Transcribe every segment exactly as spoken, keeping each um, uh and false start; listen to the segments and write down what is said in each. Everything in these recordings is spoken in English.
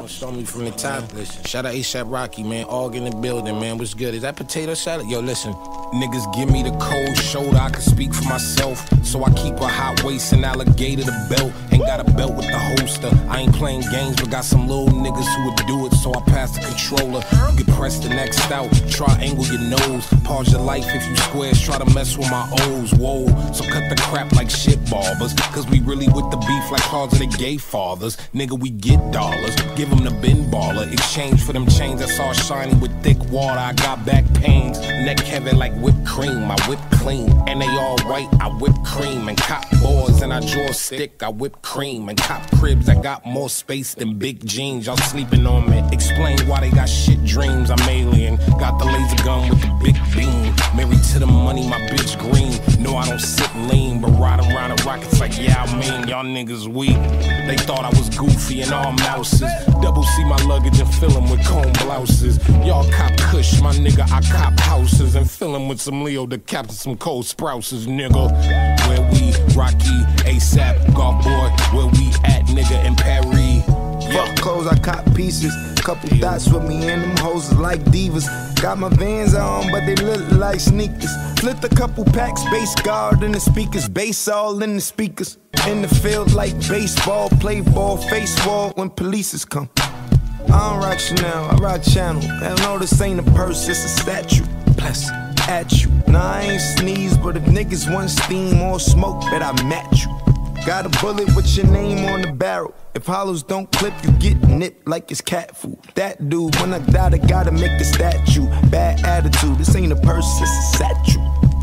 Don't start me from the top. Listen. Shout out ASAP Rocky, man. AWGE in the building, man. What's good? Is that potato salad? Yo, listen. Niggas give me the cold shoulder, I can speak for myself. So I keep a hot waist and alligator the belt. Ain't got a belt with the holster. I ain't playing games, but got some little niggas who would do it, so I pass the controller. You can press the next out, triangle your nose. Pause your life if you squares, try to mess with my O's. Whoa, so cut the crap like shit barbers. Cause we really with the beef like closet of gay fathers. Nigga, we get dollars, give them the bin baller. Exchange for them chains that's all shiny with thick water. I got back pains, neck heavy like whipped cream. I whip clean, and they all white, I whip cream. And cop boards and I draw a stick, I whip cream. And cop cribs, I got more space than big jeans. Y'all sleeping on me, explain why they got shit dreams. I'm alien, got the laser gun with the big beam. Married to the money, my bitch green. No, I don't sit lean, but riding around the rockets like, yeah, I mean, y'all niggas weak. They thought I was goofy and all mouses. Double C my luggage and fill them with comb blouses. Y'all cop kush, my nigga, I cop houses. And fill them with some Leo to capture some cold sprouses, nigga. Where we, Rocky, ASAP, golf boy, where we at, nigga, in Paris. Fuck clothes, I cop pieces. Couple dots with me and them hoes is like divas. Got my Vans on, but they look like sneakers. Flipped a couple packs, bass guard in the speakers. Bass all in the speakers. In the field like baseball, play ball, face wall when polices come. I don't rock Chanel, I rock Channel. Hell no, this ain't a purse, it's a statue. Bless at you. Nah, I ain't sneeze, but if niggas want steam or smoke, bet I match you. Got a bullet with your name on the barrel. If hollows don't clip, you get nipped like it's cat food. That dude, when I die, I gotta make a statue. Bad attitude, this ain't a purse, it's a statue.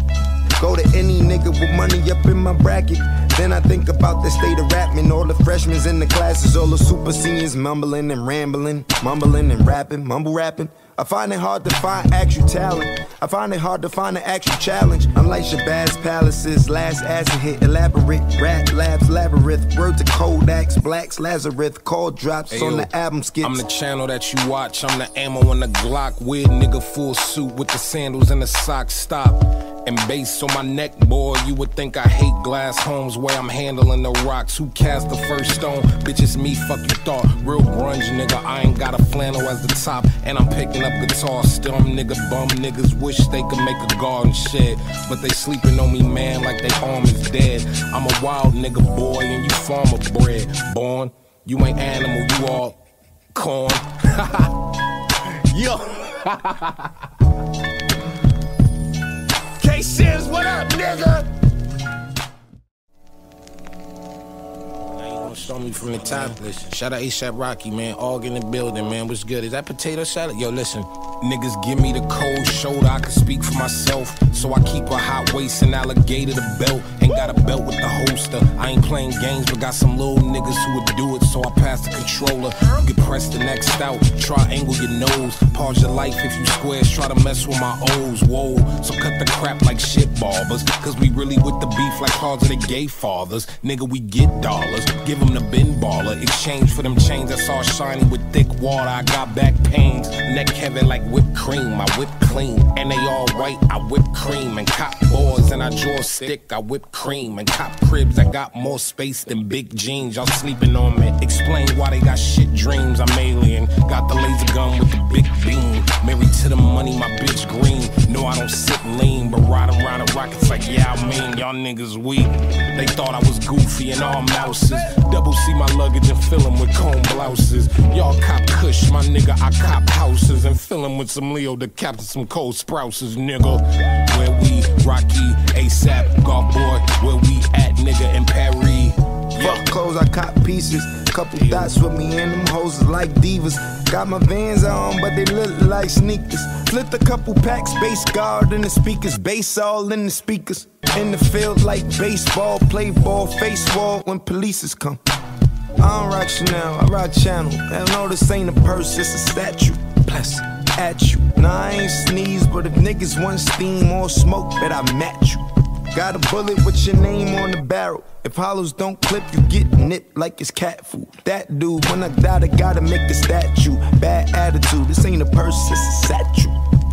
Go to any nigga with money up in my bracket. Then I think about the state of rapping. All the freshmen in the classes, all the super seniors mumbling and rambling, mumbling and rapping, mumble rapping. I find it hard to find actual talent. I find it hard to find an actual challenge. I'm like Shabazz Palaces, last acid hit, elaborate, rap labs, labyrinth. Word to Kodaks, Blacks, Lazarus, call drops hey, on yo, the album skits. I'm the channel that you watch, I'm the ammo on the Glock. Weird nigga full suit with the sandals and the socks, stop. And bass on my neck, boy, you would think I hate glass homes. Way I'm handling the rocks, who cast the first stone? Bitch, it's me, fuck you thought. Real grunge, nigga, I ain't got a flannel as the top. And I'm picking up guitar, still I'm nigga bum. Niggas wish they could make a garden shed, but they sleeping on me, man, like they arm is dead. I'm a wild nigga, boy, and you farmer bred. Born, you ain't animal, you all corn. Yo. K-Sims, what up, nigga? Don't start me from the top. Listen. Shout out ASAP Rocky, man. AWGE in the building, man. What's good? Is that potato salad? Yo, listen. Niggas give me the cold shoulder, I can speak for myself. So I keep a hot waist and alligator the belt. Ain't got a belt with the holster. I ain't playing games, but got some little niggas who would do it, so I pass the controller. You can press the next out, triangle your nose. Pause your life if you squares, try to mess with my O's. Whoa, so cut the crap like shit barbers. Cause we really with the beef like closet of gay fathers. Nigga, we get dollars, give them the bin baller. Exchange for them chains that's all shiny with thick water. I got back pains, neck heavy like whipped cream. I whip clean, and they all white, I whip cream. And cop boards and I draw a stick, I whip cream. And cop cribs, I got more space than big jeans. Y'all sleeping on me, explain why they got shit dreams. I'm alien, got the laser gun with the big beam. Married to the money, my bitch green. No, I don't sit lean, but riding around the rockets like, yeah, I mean, y'all niggas weak. They thought I was goofy and all mouses. Double C my luggage and fill them with comb blouses. Y'all cop kush, my nigga, I cop houses. And fill them with some Leo to capture some cold sprouses, nigga. Where we, Rocky, ASAP, golf boy, where we at, nigga, in Paris. Fuck clothes, I cop pieces. Couple dots with me and them hoes is like divas. Got my Vans on, but they look like sneakers. Flipped a couple packs, bass guard in the speakers. Bass all in the speakers. In the field like baseball, play ball, face wall when polices come. I don't rock Chanel, I rock Channel. Hell no, this ain't a purse, it's a statue. Bless at you. Nah, I ain't sneeze, but if niggas want steam or smoke, bet I match you. Got a bullet with your name on the barrel. If hollows don't clip, you get nipped like it's cat food. That dude, when I die, I gotta make a statue. Bad attitude, this ain't a purse, it's a statue.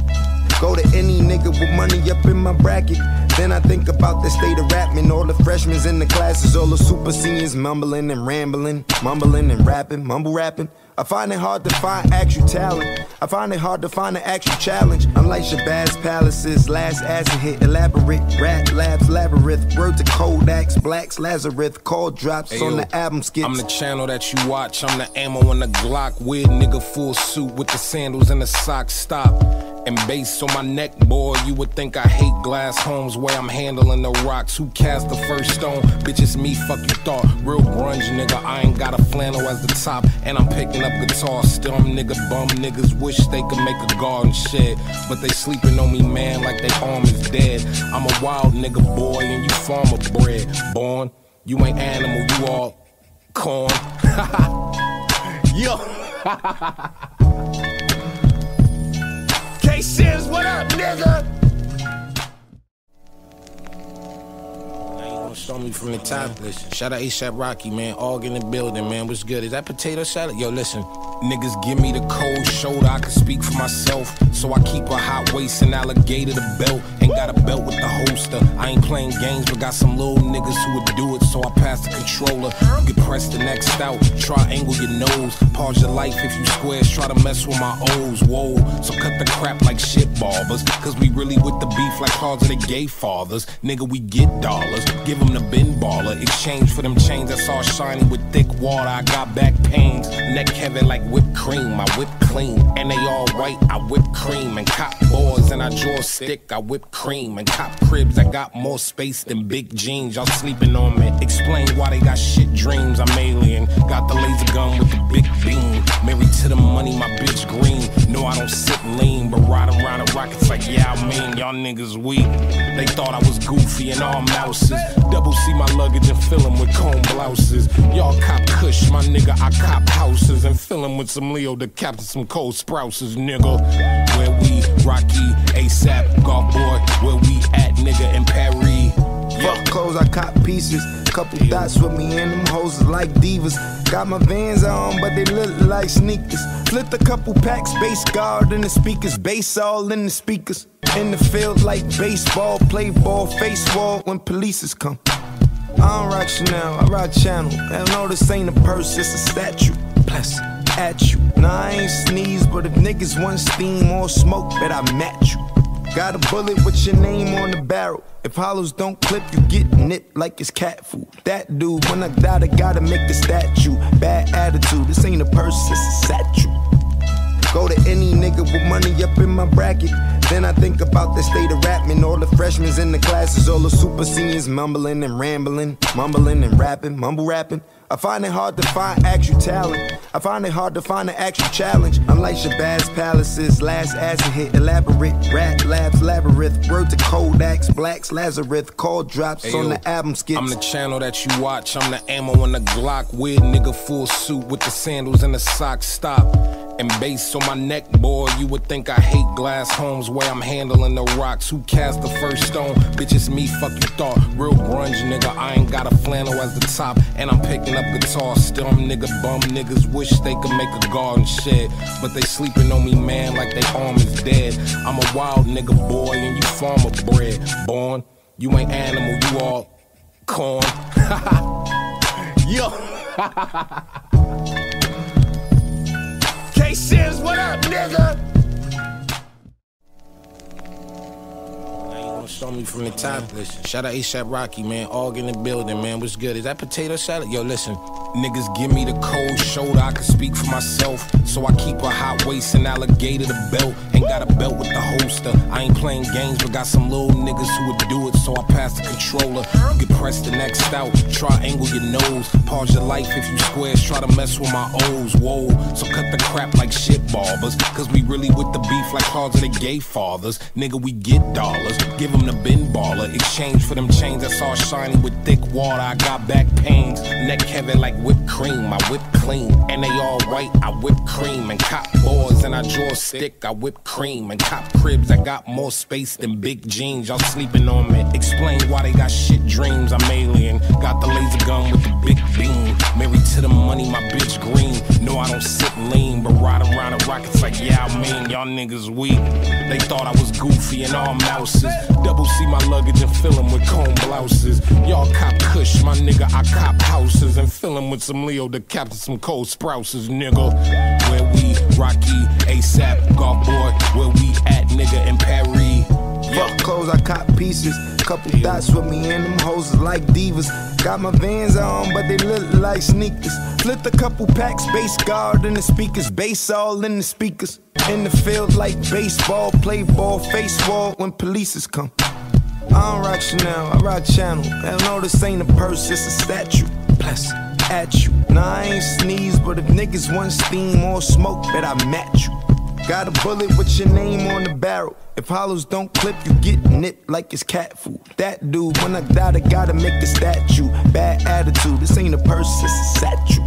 Go to any nigga with money up in my bracket. Then I think about the state of rapping. All the freshmen in the classes, all the super seniors mumbling and rambling, mumbling and rapping, mumble rapping. I find it hard to find actual talent. I find it hard to find an actual challenge. Unlike Shabazz Palace's last acid hit, elaborate rap labs labyrinth. Word to Kodak's Blacks Lazarus. Call drops hey, on yo, the album skits. I'm the channel that you watch. I'm the ammo on the Glock. Weird nigga full suit with the sandals and the socks. Stop. And bass on my neck, boy, you would think I hate glass homes where I'm handling the rocks. Who cast the first stone? Bitch, it's me, fuck you thought. Real grunge, nigga, I ain't got a flannel as the top. And I'm picking up guitar, still I'm nigga bum. Niggas wish they could make a garden shed, but they sleeping on me, man, like they arm is dead. I'm a wild nigga, boy, and you farmer bred. Born, you ain't animal, you all corn. Yo. K-Sims, what up, nigga? Show me from the top. Listen, shout out ASAP Rocky, man. All in the building, man. What's good? Is that potato salad? Yo, listen. Niggas give me the cold shoulder, I can speak for myself. So I keep a hot waist and alligator the belt. Ain't got a belt with the holster. I ain't playing games, but got some little niggas who would do it, so I pass the controller. You can press the next out, triangle your nose. Pause your life if you squares, try to mess with my O's. Whoa, so cut the crap like shit barbers. Cause we really with the beef like cars of the gay fathers. Nigga, we get dollars, give them the bin baller. Exchange for them chains that's all shiny with thick water. I got back pains, neck heavy like whipped cream. I whip clean, and they all white. I whip cream and cop boards, and I draw a stick. I whip cream and cop cribs. I got more space than big jeans. Y'all sleeping on me. Explain why they got shit dreams. I'm alien. Got the laser gun with the big beam. Married to the money, my bitch green. No, I don't sit lean, but ride around the rockets like yeah, I mean y'all niggas weak. They thought I was goofy and all mouses. Double C my luggage and fill them with comb blouses. Y'all cop kush, my nigga. I cop houses and fill them with some Leo to captain some cold sprouses, nigga. Where we Rocky, ASAP, golf boy. Where we at, nigga, in Paris. Fuck clothes, I cop pieces. Couple yeah. dots with me and them hoes like divas. Got my Vans on, but they look like sneakers. Flipped a couple packs, bass guard in the speakers. Bass all in the speakers. In the field like baseball, play ball, face wall when polices come. I don't rock Chanel, I rock Channel. Hell no, this ain't a purse, it's a statue. Bless at you. Nah, I ain't sneeze, but if niggas want steam or smoke, bet I match you. Got a bullet with your name on the barrel. If hollows don't clip, you get nipped like it's cat food. That dude, when I die, I gotta make the statue. Bad attitude, this ain't a purse, it's a statue. Go to any nigga with money up in my bracket. Then I think about the state of rapping. All the freshmen in the classes, all the super seniors mumbling and rambling, mumbling and rapping, mumble rapping. I find it hard to find actual talent. I find it hard to find an actual challenge. Unlike Shabazz Palace's last acid hit, elaborate rap labs labyrinth. Word to Kodak's Blacks Lazarus. Call drops hey, on yo, the album skits. I'm the channel that you watch. I'm the ammo on the Glock. Weird nigga full suit with the sandals and the socks. Stop. And bass on my neck, boy, you would think I hate glass homes where I'm handling the rocks. Who cast the first stone? Bitch, it's me, fuck you thought. Real grunge, nigga, I ain't got a flannel as the top. And I'm picking up guitar, still I'm nigga bum. Niggas wish they could make a garden shed, but they sleeping on me, man, like they arm is dead. I'm a wild nigga, boy, and you farmer bred. Born, you ain't animal, you all corn. Yo. K-Sims, what up, nigga? Show me from the top. Listen, shout out ASAP Rocky, man. All in the building, man. What's good? Is that potato salad? Yo, listen. Niggas give me the cold shoulder, I can speak for myself. So I keep a hot waist and alligator the belt. Ain't got a belt with the holster. I ain't playing games, but got some little niggas who would do it, so I pass the controller. You can press the next out, triangle your nose. Pause your life if you squares, try to mess with my O's. Whoa, so cut the crap like shit barbers. Cause we really with the beef like cars of the gay fathers. Nigga, we get dollars, give them the bin baller. Exchange for them chains that's all shiny with thick water. I got back pains, neck heavy like whipped cream. I whip clean, and they all white. I whip cream and cop boards, and I draw a stick. I whip cream and cop cribs that got more space than big jeans. Y'all sleeping on me. Explain why they got shit dreams. I'm alien. Got the laser gun with the big beam. Married to the money, my bitch green. No, I don't sit lean, but riding around the rockets like, yeah, I mean, y'all niggas weak. They thought I was goofy and all mouses. Double C my luggage and fill them with comb blouses. Y'all cop kush, my nigga, I cop houses and fill them with some Leo to capture some cold sprouses, nigga. Where we, Rocky, ASAP, golf boy, where we at, nigga, in Paris. Fuck clothes, I cop pieces. Couple dots with me and them hoes is like divas. Got my Vans on, but they look like sneakers. Flipped a couple packs, bass guard in the speakers. Bass all in the speakers. In the field like baseball, play ball, face wall when polices come. I don't rock Chanel, I rock Channel. Hell no, this ain't a purse, it's a statue. Bless at you. Nah, I ain't sneeze, but if niggas want steam or smoke, bet I match you. Got a bullet with your name on the barrel. If hollows don't clip, you get nipped like it's cat food. That dude, when I die, I gotta make a statue. Bad attitude, this ain't a purse, it's a statue.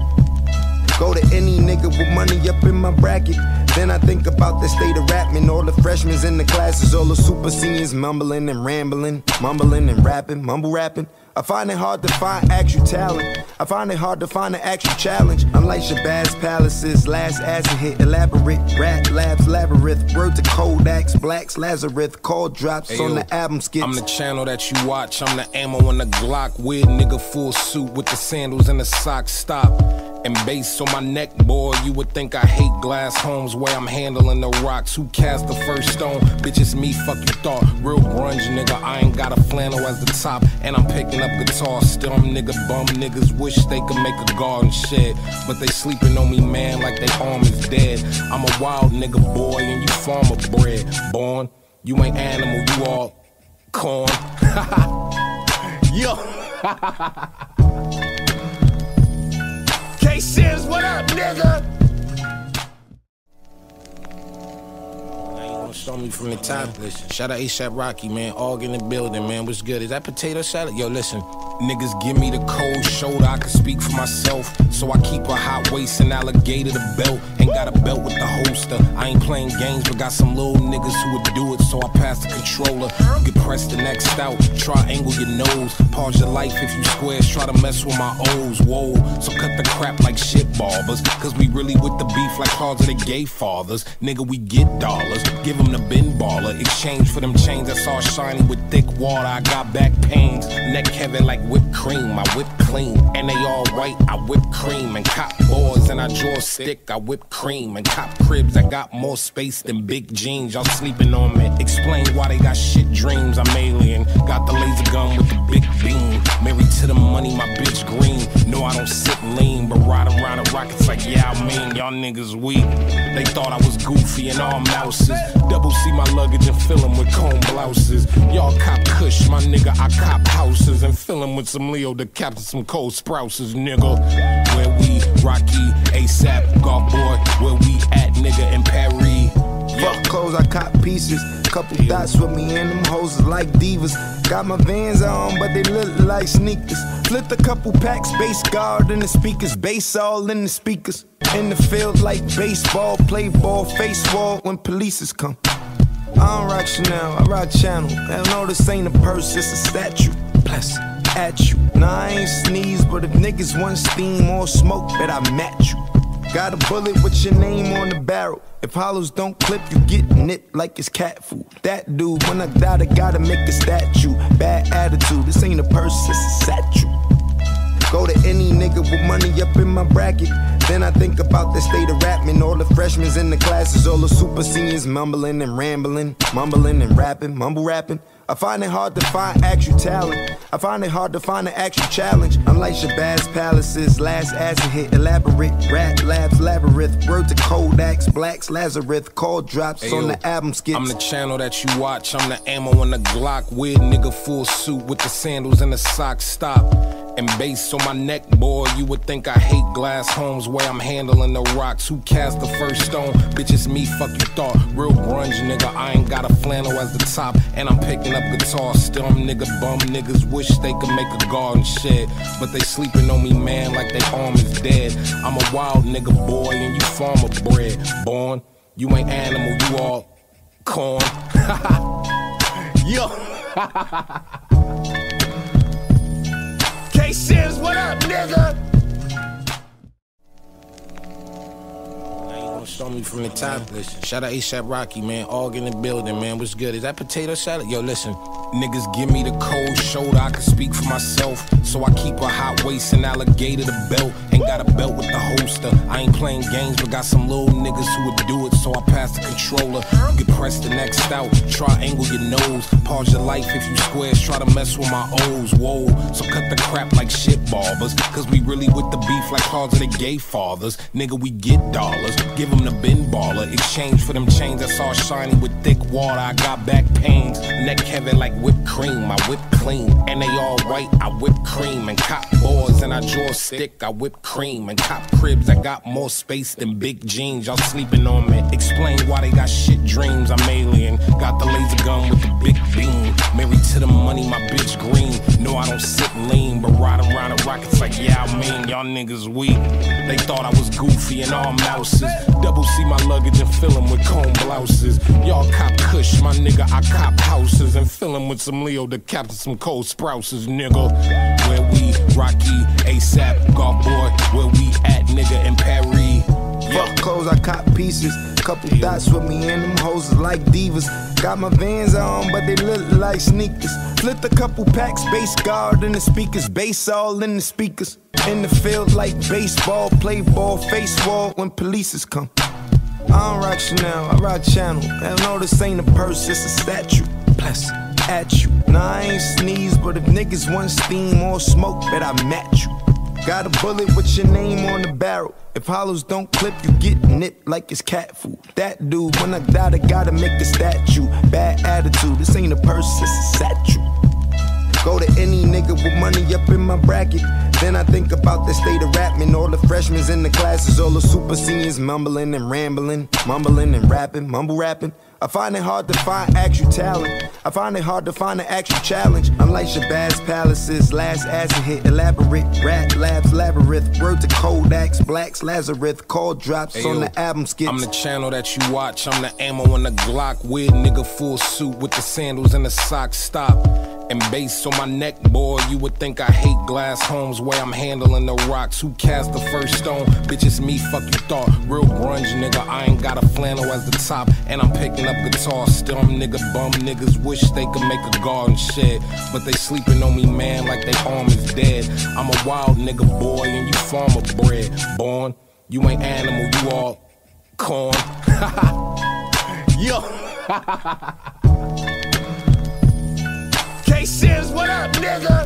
Go to any nigga with money up in my bracket. Then I think about the state of rapping. All the freshmen in the classes, all the super seniors mumbling and rambling, mumbling and rapping, mumble rapping. I find it hard to find actual talent. I find it hard to find an actual challenge. Unlike Shabazz Palaces, last acid hit, elaborate rap labs, labyrinth. Word to Kodaks, Blacks, Lazarus, call drops hey, on yo, the album skits. I'm the channel that you watch. I'm the ammo on the Glock. Weird nigga full suit with the sandals and the socks. Stop. And bass on my neck, boy, you would think I hate glass homes where I'm handling the rocks. Who cast the first stone? Bitch, it's me, fuck you thought. Real grunge, nigga, I ain't got a flannel as the top. And I'm picking up guitar, still I'm nigga bum. Niggas wish they could make a garden shed, but they sleeping on me, man, like they arm is dead. I'm a wild nigga, boy, and you farmer bred. Born, you ain't animal, you all corn. Yo. K-Sims, what up, nigga? Now you gonna show me from the top. Listen, shout out ASAP Rocky, man. AWGE in the building, man. What's good? Is that potato salad? Yo, listen. Niggas give me the cold shoulder, I can speak for myself. So I keep a hot waist and alligator the belt. Ain't got a belt with the holster. I ain't playing games, but got some little niggas who would do it, so I pass the controller. You can press the next out, triangle your nose. Pause your life if you squares, try to mess with my O's, whoa. So cut the crap like shit barbers, cause we really with the beef like cars of the gay fathers. Nigga, we get dollars, give them the bin baller. Exchange for them chains that's all shiny with thick water. I got back pains, neck heavy like whipped cream, I whip clean. And they all white, I whip cream. And cop boards and I draw a stick, I whip cream. And cop cribs that got more space than big jeans. Y'all sleeping on me. Explain why they got shit dreams. I'm alien. Got the laser gun with the big beam. Married to the money, my bitch green. No, I don't sit lean, but riding around the rockets like, yeah, I mean, y'all niggas weak. They thought I was goofy and all mouses. Double C my luggage and fill them with comb blouses. Y'all cop kush, my nigga, I cop houses and fill them with some Leo to capture some cold sprouses, nigga. Where we, Rocky, ASAP, golf boy, where we at, nigga, in Paris. Fuck clothes, I cop pieces. Couple dots with me and them hoes is like divas. Got my Vans on, but they look like sneakers. Flipped a couple packs, bass guard in the speakers. Bass all in the speakers. In the field like baseball, play ball, face wall when polices come. I don't rock Chanel, I rock Channel. Hell no, this ain't a purse, it's a statue. Bless at you. Nah, I ain't sneeze, but if niggas want steam or smoke, bet I match you. Got a bullet with your name on the barrel. If hollows don't clip, you get nipped like it's cat food. That dude, when I die, I gotta make a statue. Bad attitude, this ain't a purse, it's a statue. Go to any nigga with money up in my bracket. Then I think about the state of rapping. All the freshmen in the classes, all the super seniors mumbling and rambling, mumbling and rapping, mumble rapping. I find it hard to find actual talent. I find it hard to find an actual challenge. Unlike Shabazz Palaces, last acid hit, elaborate rap labs, labyrinth. Word to Kodaks, Blacks, Lazarus, call drops hey, on yo, the album skits. I'm the channel that you watch. I'm the ammo on the Glock. Weird nigga full suit with the sandals and the socks. Stop. And bass on my neck, boy, you would think I hate glass homes where I'm handling the rocks. Who cast the first stone? Bitch, it's me, fuck you thought. Real grunge, nigga, I ain't got a flannel as the top. And I'm picking up guitar, still I'm nigga bum. Niggas wish they could make a garden shed, but they sleeping on me, man, like they arm is dead. I'm a wild nigga, boy, and you farmer bred. Born, you ain't animal, you all corn. Yo. K-Sims, what up, nigga? Show me from the top. Listen, shout out ASAP Rocky, man. AWGE in the building, man. What's good? Is that potato salad? Yo, listen. Niggas give me the cold shoulder, I can speak for myself. So I keep a hot waist and alligator the belt. Ain't got a belt with the holster. I ain't playing games, but got some little niggas who would do it. So I pass the controller. You can press the next out. Triangle your nose. Pause your life if you squares. Try to mess with my O's. Whoa. So cut the crap like shit barbers. Cause we really with the beef like cars of the gay fathers. Nigga, we get dollars. Give them the bin baller. Exchange for them chains that's all shiny with thick water. I got back pains. Neck heavy like whipped cream, I whip clean, and they all white, I whip cream, and cop boards, and I draw a stick, I whip cream, and cop cribs, I got more space than big jeans, y'all sleeping on me, explain why they got shit dreams, I'm alien, got the laser gun with the big beam, married to the money, my bitch green, no I don't sit lean, but ride around the rockets like yeah I mean, y'all niggas weak, they thought I was goofy and all mouses, double C my luggage and fill them with comb blouses, y'all cop kush, my nigga, I cop houses, and fill them with some Leo to capture some cold sprouses, nigga. Where we, Rocky, ASAP, golf boy, where we at, nigga, in Paris. Fuck clothes, I cop pieces. Couple dots with me and them hoes is like divas. Got my Vans on, but they look like sneakers. Flipped a couple packs, bass guard in the speakers. Bass all in the speakers. In the field like baseball, play ball, face wall when polices come. I don't rock Chanel, I rock Channel. Hell no, this ain't a purse, it's a statue. Bless at you. Nah, I ain't sneeze, but if niggas want steam or smoke, bet I match you. Got a bullet with your name on the barrel. If hollows don't clip, you get nipped like it's cat food. That dude, when I die, I gotta make a statue. Bad attitude, this ain't a purse, it's a statue. Go to any nigga with money up in my bracket. Then I think about the state of rapping. All the freshmen in the classes, all the super seniors mumbling and rambling, mumbling and rapping, mumble rapping. I find it hard to find actual talent. I find it hard to find an actual challenge. Unlike Shabazz Palaces, last acid hit, elaborate rap labs, labyrinth. Word to Kodaks, Blacks, Lazarus, call drops hey, on yo, the album skits. I'm the channel that you watch. I'm the ammo in the Glock. Weird nigga full suit with the sandals and the socks. Stop. And bass on my neck, boy, you would think I hate glass homes where I'm handling the rocks. Who cast the first stone? Bitch, it's me, fuck you thought. Real grunge, nigga, I ain't got a flannel as the top. And I'm picking up guitar, still I'm nigga bum. Niggas wish they could make a garden shed, but they sleeping on me, man, like they arm is dead. I'm a wild nigga, boy, and you farmer bred. Born, you ain't animal, you all corn. Yo. K-Sims, what up, nigga?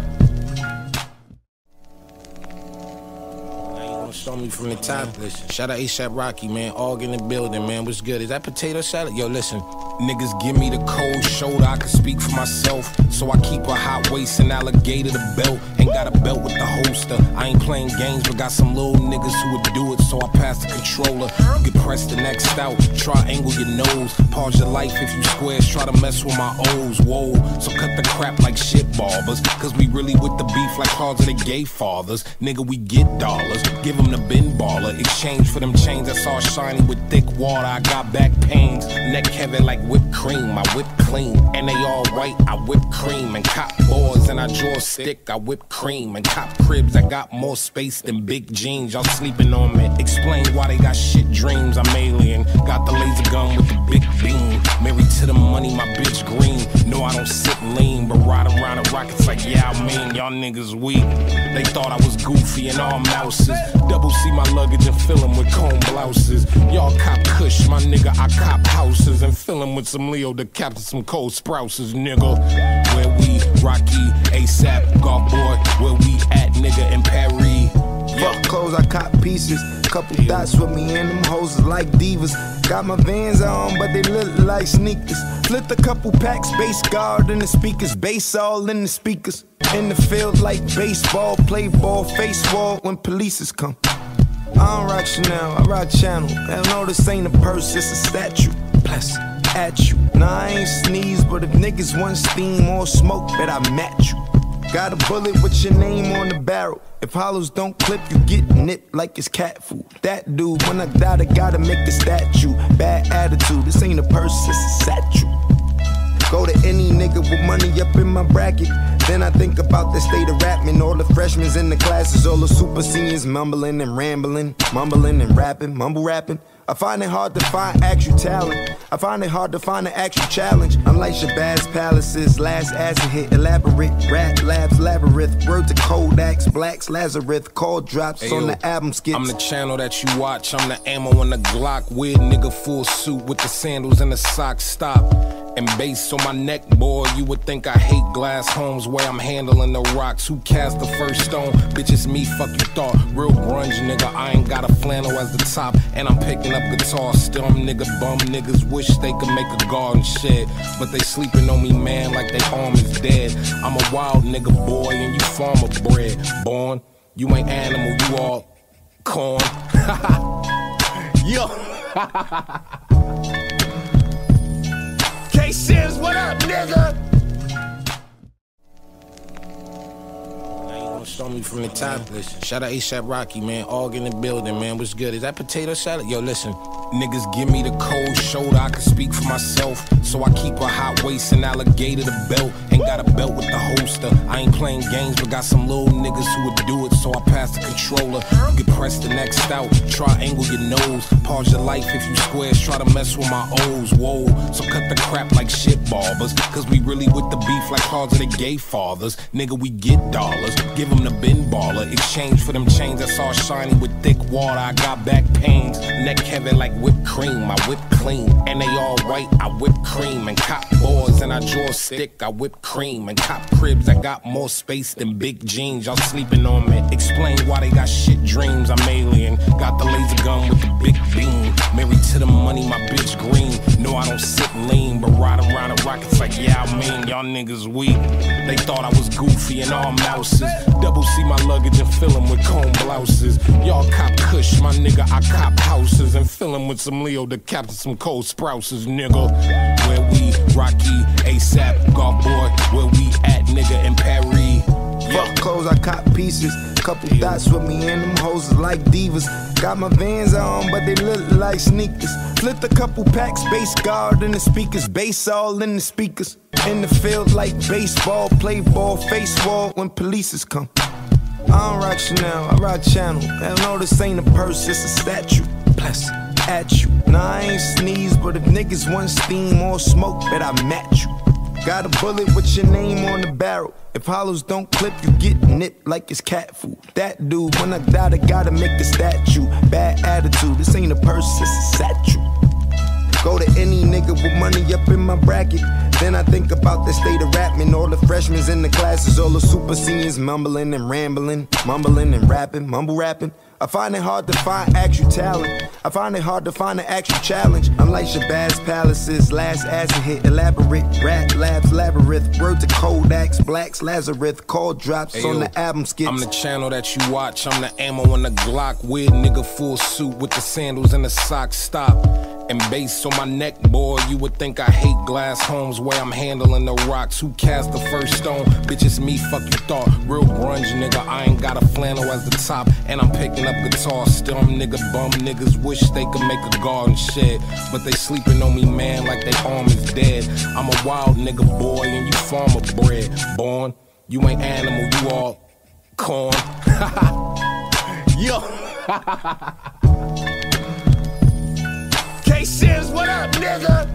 Show me from the top. Listen, shout out ASAP Rocky, man. AWGE in the building, man. What's good? Is that potato salad? Yo, listen. Niggas give me the cold shoulder, I can speak for myself. So I keep a hot waist and alligator the belt. Ain't got a belt with the holster. I ain't playing games, but got some little niggas who would do it. So I pass the controller. You can press the next out. Triangle your nose. Pause your life if you squares. Try to mess with my O's. Whoa. So cut the crap like shit barbers. Cause we really with the beef like cars of the gay fathers. Nigga, we get dollars. Give them the bin baller. Exchange for them chains that's all shiny with thick water. I got back pains. Neck heavy like whipped cream, I whip clean, and they all white, I whip cream, and cop boards, and I draw a stick, I whip cream, and cop cribs, I got more space than big jeans, y'all sleeping on me, explain why they got shit dreams, I'm alien, got the laser gun with the big beam, married to the money, my bitch green, no I don't sit lean, but ride around the rockets like yeah I mean, y'all niggas weak, they thought I was goofy and all mouses, double C my luggage and fill them with comb blouses, y'all cop kush, my nigga, I cop houses, and fill them with some Leo to capture some cold sprouses, nigga. Where we, Rocky, ASAP, golf boy, where we at, nigga, in Paris. Fuck clothes, I cop pieces. Couple dots with me and them hoes is like divas. Got my Vans on, but they look like sneakers. Flipped a couple packs, bass guard in the speakers. Bass all in the speakers. In the field like baseball, play ball, face wall when polices come. I don't rock Chanel, I rock Channel. Hell no, this ain't a purse, it's a statue. Bless at you. Nah, I ain't sneeze, but if niggas want steam or smoke, bet I match you. Got a bullet with your name on the barrel. If hollows don't clip, you get nipped like it's cat food. That dude, when I die, I gotta make a statue. Bad attitude, this ain't a purse, it's a statue. Go to any nigga with money up in my bracket. Then I think about the state of rapping. All the freshmen in the classes, all the super seniors mumbling and rambling, mumbling and rapping, mumble rapping. I find it hard to find actual talent. I find it hard to find an actual challenge. Unlike Shabazz Palaces, last acid hit, elaborate rap labs, labyrinth, word to Kodaks, blacks, Lazarus, call drops hey, on yo, the album skits. I'm the channel that you watch, I'm the ammo on the Glock. Weird nigga full suit with the sandals and the socks, stop. And bass on my neck, boy, you would think I hate glass homes where I'm handling the rocks. Who cast the first stone? Bitch, it's me, fuck you thought. Real grunge, nigga, I ain't got a flannel as the top. And I'm picking up guitar, still I'm nigga bum. Niggas wish they could make a garden shed, but they sleeping on me, man, like they arm is dead. I'm a wild nigga, boy, and you farmer bred. Born, you ain't animal, you all corn. Yo. K-Sims, what up, nigga? Show me from the top. Listen, shout out A$AP Rocky, man. All in the building, man. What's good? Is that potato salad? Yo, listen. Niggas give me the cold shoulder, I can speak for myself. So I keep a hot waist and alligator the belt. Ain't got a belt with the holster. I ain't playing games, but got some little niggas who would do it. So I pass the controller. You can press the next out, triangle your nose. Pause your life if you squares, try to mess with my O's. Whoa, so cut the crap like shit barbers. Cause we really with the beef like cards of the gay fathers. Nigga, we get dollars. Give them the bin baller. Exchange for them chains that's all shiny with thick water. I got back pains, neck heavy like whipped cream. I whip clean, and they all white. I whip cream and cop boards, and I draw a stick. I whip cream and cop cribs. I got more space than big jeans. Y'all sleeping on me. Explain why they got shit dreams. I'm alien. Got the laser gun with the big beam. Married to the money, my bitch green. No, I don't sit lean, but riding around the rockets like yeah, I mean y'all niggas weak. They thought I was goofy and all mouses. Double see my luggage and fill them with comb blouses. Y'all cop kush, my nigga, I cop houses and fill them with some Leo to capture some cold sprouses, nigga. Where we, Rocky, A$AP, golf boy, where we at, nigga, in Paris. Fuck clothes, I cop pieces. Couple dots with me and them hoes like divas. Got my Vans on, but they look like sneakers. Flipped a couple packs, bass guard in the speakers. Bass all in the speakers. In the field like baseball, play ball, face wall when polices come. I don't rock Chanel, I rock Channel. Hell no, this ain't a purse, it's a statue. Bless at you. Nah, I ain't sneeze, but if niggas want steam or smoke, bet I match you. Got a bullet with your name on the barrel. If hollows don't clip, you get nipped like it's cat food. That dude, when I die, I gotta make a statue. Bad attitude, this ain't a purse, it's a statue. Go to any nigga with money up in my bracket. Then I think about the state of rapping. All the freshmen in the classes, all the super seniors mumbling and rambling, mumbling and rapping, mumble rapping. I find it hard to find actual talent. I find it hard to find an actual challenge. Unlike Shabazz Palaces, last acid hit, elaborate rap labs, labyrinth, word to Kodaks, blacks, Lazarus, call drops hey, on yo, the album skits. I'm the channel that you watch, I'm the ammo on the Glock. Weird nigga full suit with the sandals and the socks, stop. And bass on my neck, boy, you would think I hate glass homes where I'm handling the rocks. Who cast the first stone? Bitch, it's me, fuck you thought. Real grunge, nigga, I ain't got a flannel as the top. And I'm picking up guitar, still I'm nigga bum. Niggas wish they could make a garden shed, but they sleeping on me, man, like they arm is dead. I'm a wild nigga, boy, and you farmer bred. Born, you ain't animal, you all corn. Yo. K-Sims, what up, nigga?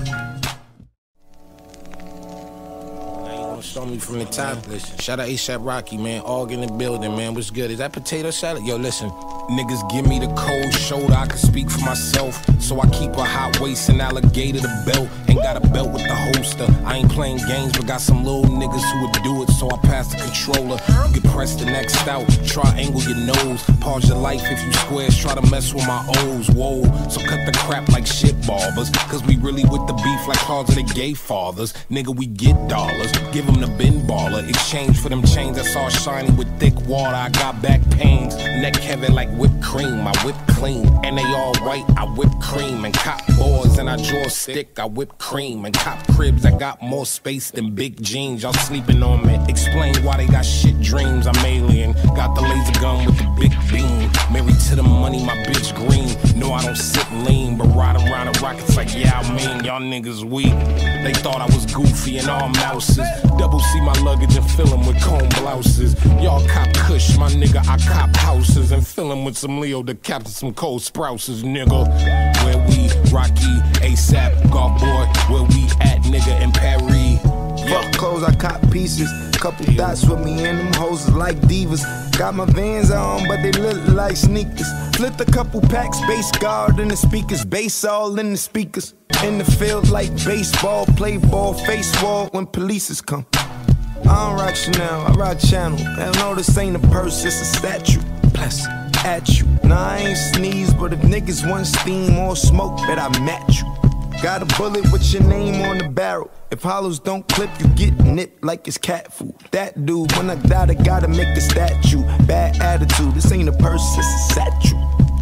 Show me from the top. Listen, shout out A$AP Rocky, man. All in the building, man. What's good? Is that potato salad? Yo, listen. Niggas give me the cold shoulder, I can speak for myself. So I keep a hot waist and alligator the belt. Ain't got a belt with the holster. I ain't playing games, but got some little niggas who would do it. So I pass the controller. You can press the next out, triangle your nose. Pause your life if you squares, try to mess with my O's. Whoa, so cut the crap like shit barbers. Cause we really with the beef like cards of the gay fathers. Nigga, we get dollars. Give them the bin baller. Exchange for them chains that's all shiny with thick water. I got back pains, neck heavy like whipped cream, I whip clean. And they all white, I whip cream. And cop boards and I draw a stick, I whip cream. And cop cribs, I got more space than big jeans. Y'all sleeping on me, explain why they got shit dreams. I'm alien, got the laser gun with the big beam. Married to the money, my bitch green. No, I don't sit lean, but riding around the rockets like, yeah, I mean, y'all niggas weak. They thought I was goofy and all mouses. Double C my luggage and fill them with comb blouses. Y'all cop kush, my nigga, I cop houses. And fill them with some Leo to captain some cold sprouses, nigga. Where we, Rocky, ASAP, golf boy, where we at, nigga, in Paris. Fuck clothes, I cop pieces. Couple dots with me and them hoes is like divas. Got my Vans on, but they look like sneakers. Flipped a couple packs, bass guard in the speakers. Bass all in the speakers. In the field like baseball, play ball, face wall when polices come. I don't rock Chanel, I rock Channel. Hell no, this ain't a purse, it's a statue. Bless at you. Nah, I ain't sneeze, but if niggas want steam or smoke, bet I match you. Got a bullet with your name on the barrel. If hollows don't clip, you get nipped like it's cat food. That dude, when I die, I gotta make a statue. Bad attitude, this ain't a purse, it's a statue.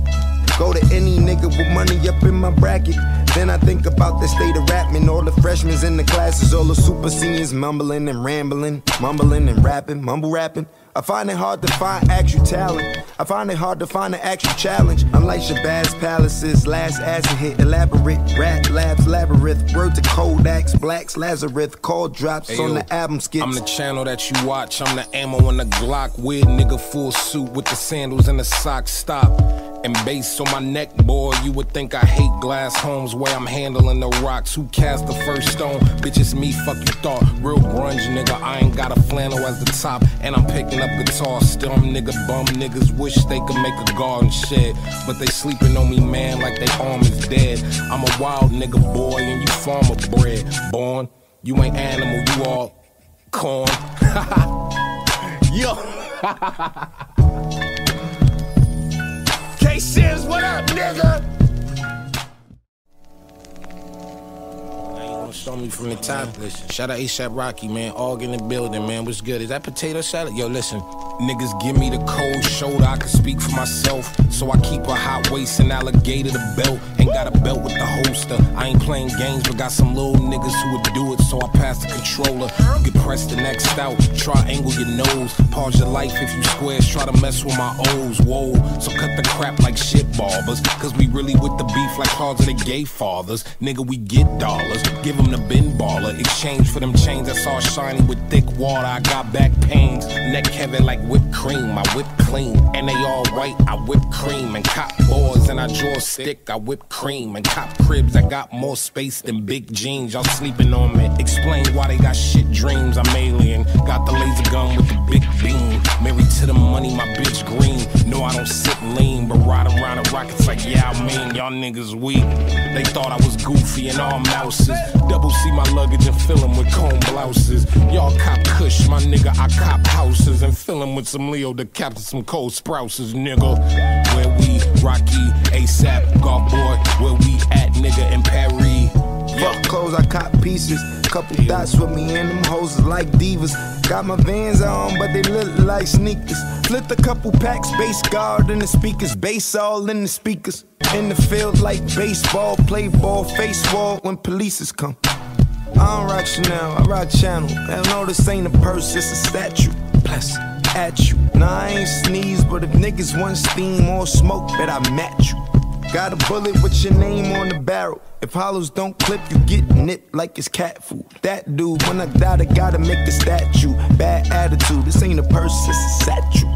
Go to any nigga with money up in my bracket. Then I think about the state of rapping. All the freshmen in the classes, all the super seniors mumbling and rambling, mumbling and rapping, mumble rapping. I find it hard to find actual talent. I find it hard to find an actual challenge. Unlike Shabazz Palaces, last acid hit, elaborate, rat labs, labyrinth. Word to Kodaks, Blacks, Lazarus, call drops hey, on yo, the album skits. I'm the channel that you watch, I'm the ammo on the Glock. Weird nigga full suit with the sandals and the socks, stop. And bass on my neck, boy, you would think I hate glass homes. Way I'm handling the rocks, who cast the first stone? Bitch, it's me, fuck you thought. Real grunge, nigga, I ain't got a flannel as the top. And I'm picking up guitar, still I'm nigga bum. Niggas wish they could make a garden shed, but they sleeping on me, man, like they arm is dead. I'm a wild nigga, boy, and you farmer bred. Born, you ain't animal, you all corn. Yo. K-Sims, what up, nigga? Show me from the top. Listen, shout out ASAP Rocky, man. AWGE in the building, man. What's good? Is that potato salad? Yo, listen. Niggas give me the cold shoulder, I can speak for myself. So I keep a hot waist and alligator the belt. Ain't got a belt with the holster. I ain't playing games, but got some little niggas who would do it. So I pass the controller. You can press the next out. Triangle your nose. Pause your life if you squares. Try to mess with my O's. Whoa. So cut the crap like shit barbers. Cause we really with the beef like cards of the gay fathers. Nigga, we get dollars. Give them the bin baller. Exchange for them chains that's all shiny with thick water. I got back pains. Neck heavy like whipped cream, I whip clean. And they all white, I whip cream. And cop boards and I draw a stick, I whip cream. And cop cribs, I got more space than big jeans. Y'all sleeping on me, explain why they got shit dreams. I'm alien, got the laser gun with the big beam. Married to the money, my bitch green. No, I don't sit lean, but ride around the rockets like, yeah, I mean, y'all niggas weak. They thought I was goofy and all mouses. Double C my luggage and fill them with comb blouses. Y'all cop kush, my nigga, I cop houses. And fill them with some Leo to captain some cold sprouses, nigga. Where we, Rocky, ASAP, golf boy, where we at, nigga, in Paris. Fuck clothes, I cop pieces. Couple dots with me and them hoes is like divas. Got my Vans on, but they look like sneakers. Flipped a couple packs, bass guard in the speakers. Bass all in the speakers. In the field like baseball, play ball, face wall when polices come. I don't rock Chanel, I rock Channel. Hell no, this ain't a purse, it's a statue. Bless at you. Nah, I ain't sneeze, but if niggas want steam or smoke, bet I match you. Got a bullet with your name on the barrel. If hollows don't clip, you get nipped like it's cat food. That dude, when I die, I gotta make a statue. Bad attitude, this ain't a purse, it's a statue.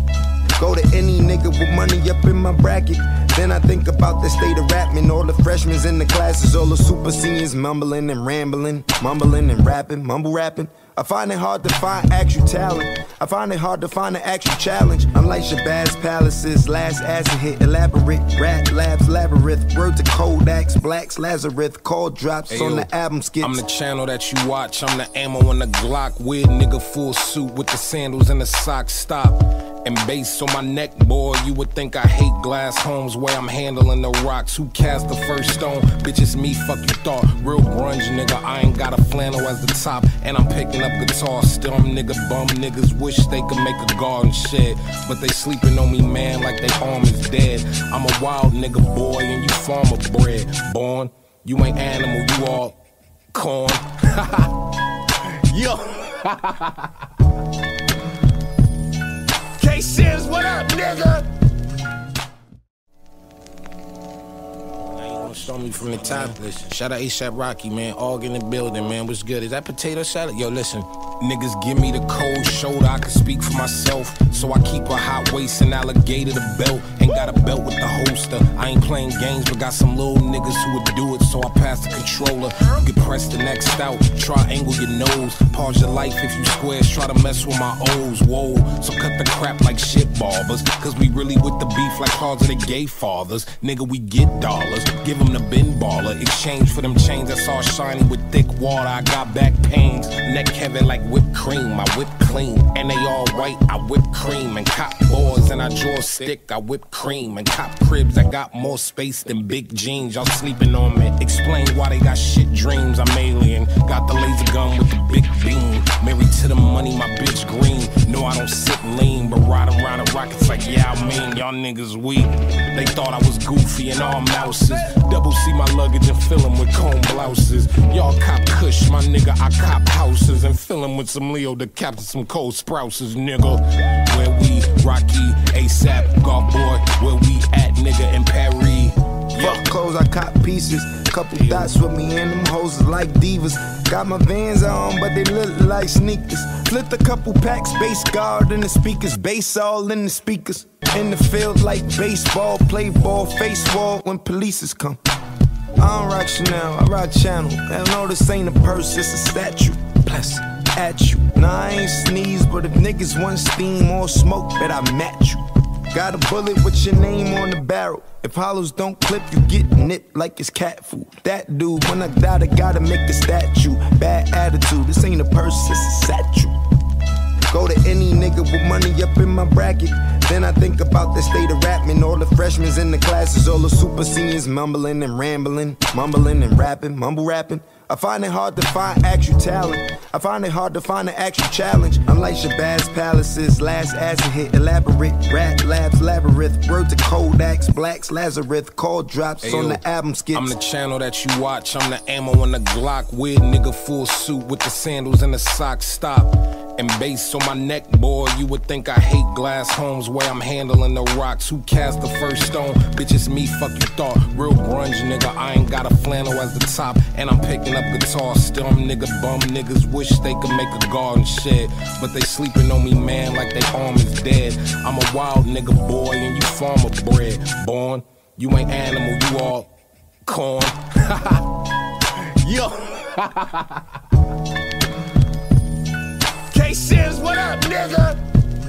Go to any nigga with money up in my bracket. Then I think about the state of rapping. All the freshmen in the classes, all the super seniors mumbling and rambling, mumbling and rapping, mumble rapping. I find it hard to find actual talent. I find it hard to find an actual challenge. Unlike Shabazz Palaces, last acid hit, elaborate, rat labs, labyrinth. Word to Kodaks, Blacks, Lazarus, call drops hey, on yo, the album skits. I'm the channel that you watch, I'm the ammo on the Glock. Weird nigga full suit with the sandals and the socks, stop. And bass on my neck, boy, you would think I hate glass homes. Where I'm handling the rocks, who cast the first stone? Bitch, it's me, fuck you thought. Real grunge, nigga, I ain't got a flannel as the top. And I'm picking up guitar, still I'm nigga bum. Niggas wish they could make a garden shed, but they sleeping on me, man, like they arm is dead. I'm a wild nigga, boy, and you farmer bred. Born, you ain't animal, you all corn. Yo. K-Sims, what up, nigga? Show me from the top. Listen, shout out A$AP Rocky, man. All in the building, man. What's good? Is that potato salad? Yo, listen. Niggas give me the cold shoulder, I can speak for myself. So I keep a hot waist and alligator the belt. Ain't got a belt with the holster. I ain't playing games, but got some little niggas who would do it, so I pass the controller. You can press the next out, triangle your nose. Pause your life if you squares, try to mess with my O's. Whoa, so cut the crap like shit barbers. Cause we really with the beef like cars of the gay fathers. Nigga, we get dollars, give them the bin baller. Exchange for them chains that's all shiny with thick water. I got back pains, neck heavy like whipped cream. I whip clean, and they all white. I whip cream and cop boards, and I draw a stick. I whip cream and cop cribs. I got more space than big jeans. Y'all sleeping on me. Explain why they got shit dreams. I'm alien. Got the laser gun with the big beam. Married to the money, my bitch green. No, I don't sit lean, but ride around the rockets like yeah, I mean y'all niggas weak. They thought I was goofy and all mouses. Double C my luggage and fill them with comb blouses. Y'all cop kush, my nigga, I cop houses and fill them with some Leo to capture some cold sprouses, nigga. Where we, Rocky, A$AP, golf boy, where we at, nigga, in Paris. Fuck clothes, I cop pieces. Couple dots with me and them hoes is like divas. Got my Vans on, but they look like sneakers. Flipped a couple packs, bass guard in the speakers. Bass all in the speakers. In the field like baseball, play ball, face wall when polices come. I don't rock Chanel, I rock Channel. I know this ain't a purse, it's a statue. Bless at you. Nah, I ain't sneeze, but if niggas want steam or smoke, bet I match you. Got a bullet with your name on the barrel. If hollows don't clip, you get nipped like it's cat food. That dude, when I die, I gotta make a statue. Bad attitude, this ain't a purse, it's a statue. Go to any nigga with money up in my bracket. Then I think about the state of rapping. All the freshmen in the classes, all the super seniors mumbling and rambling, mumbling and rapping, mumble rapping. I find it hard to find actual talent. I find it hard to find an actual challenge. Unlike Shabazz Palaces, last acid hit, elaborate, rat labs, labyrinth, word to Kodaks, blacks, Lazarus, call drops hey, on yo, the album skits. I'm the channel that you watch, I'm the ammo on the Glock. Weird nigga full suit with the sandals and the socks, stop. And bass on my neck, boy, you would think I hate glass homes. Where I'm handling the rocks, who cast the first stone? Bitch, it's me, fuck you thought. Real grunge, nigga, I ain't got a flannel as the top. And I'm picking up guitar, still I'm nigga bum. Niggas wish they could make a garden shed, but they sleeping on me, man, like they arm is dead. I'm a wild nigga, boy, and you farmer bred. Born, you ain't animal, you all corn. Yo. K-Sims, what up, nigga?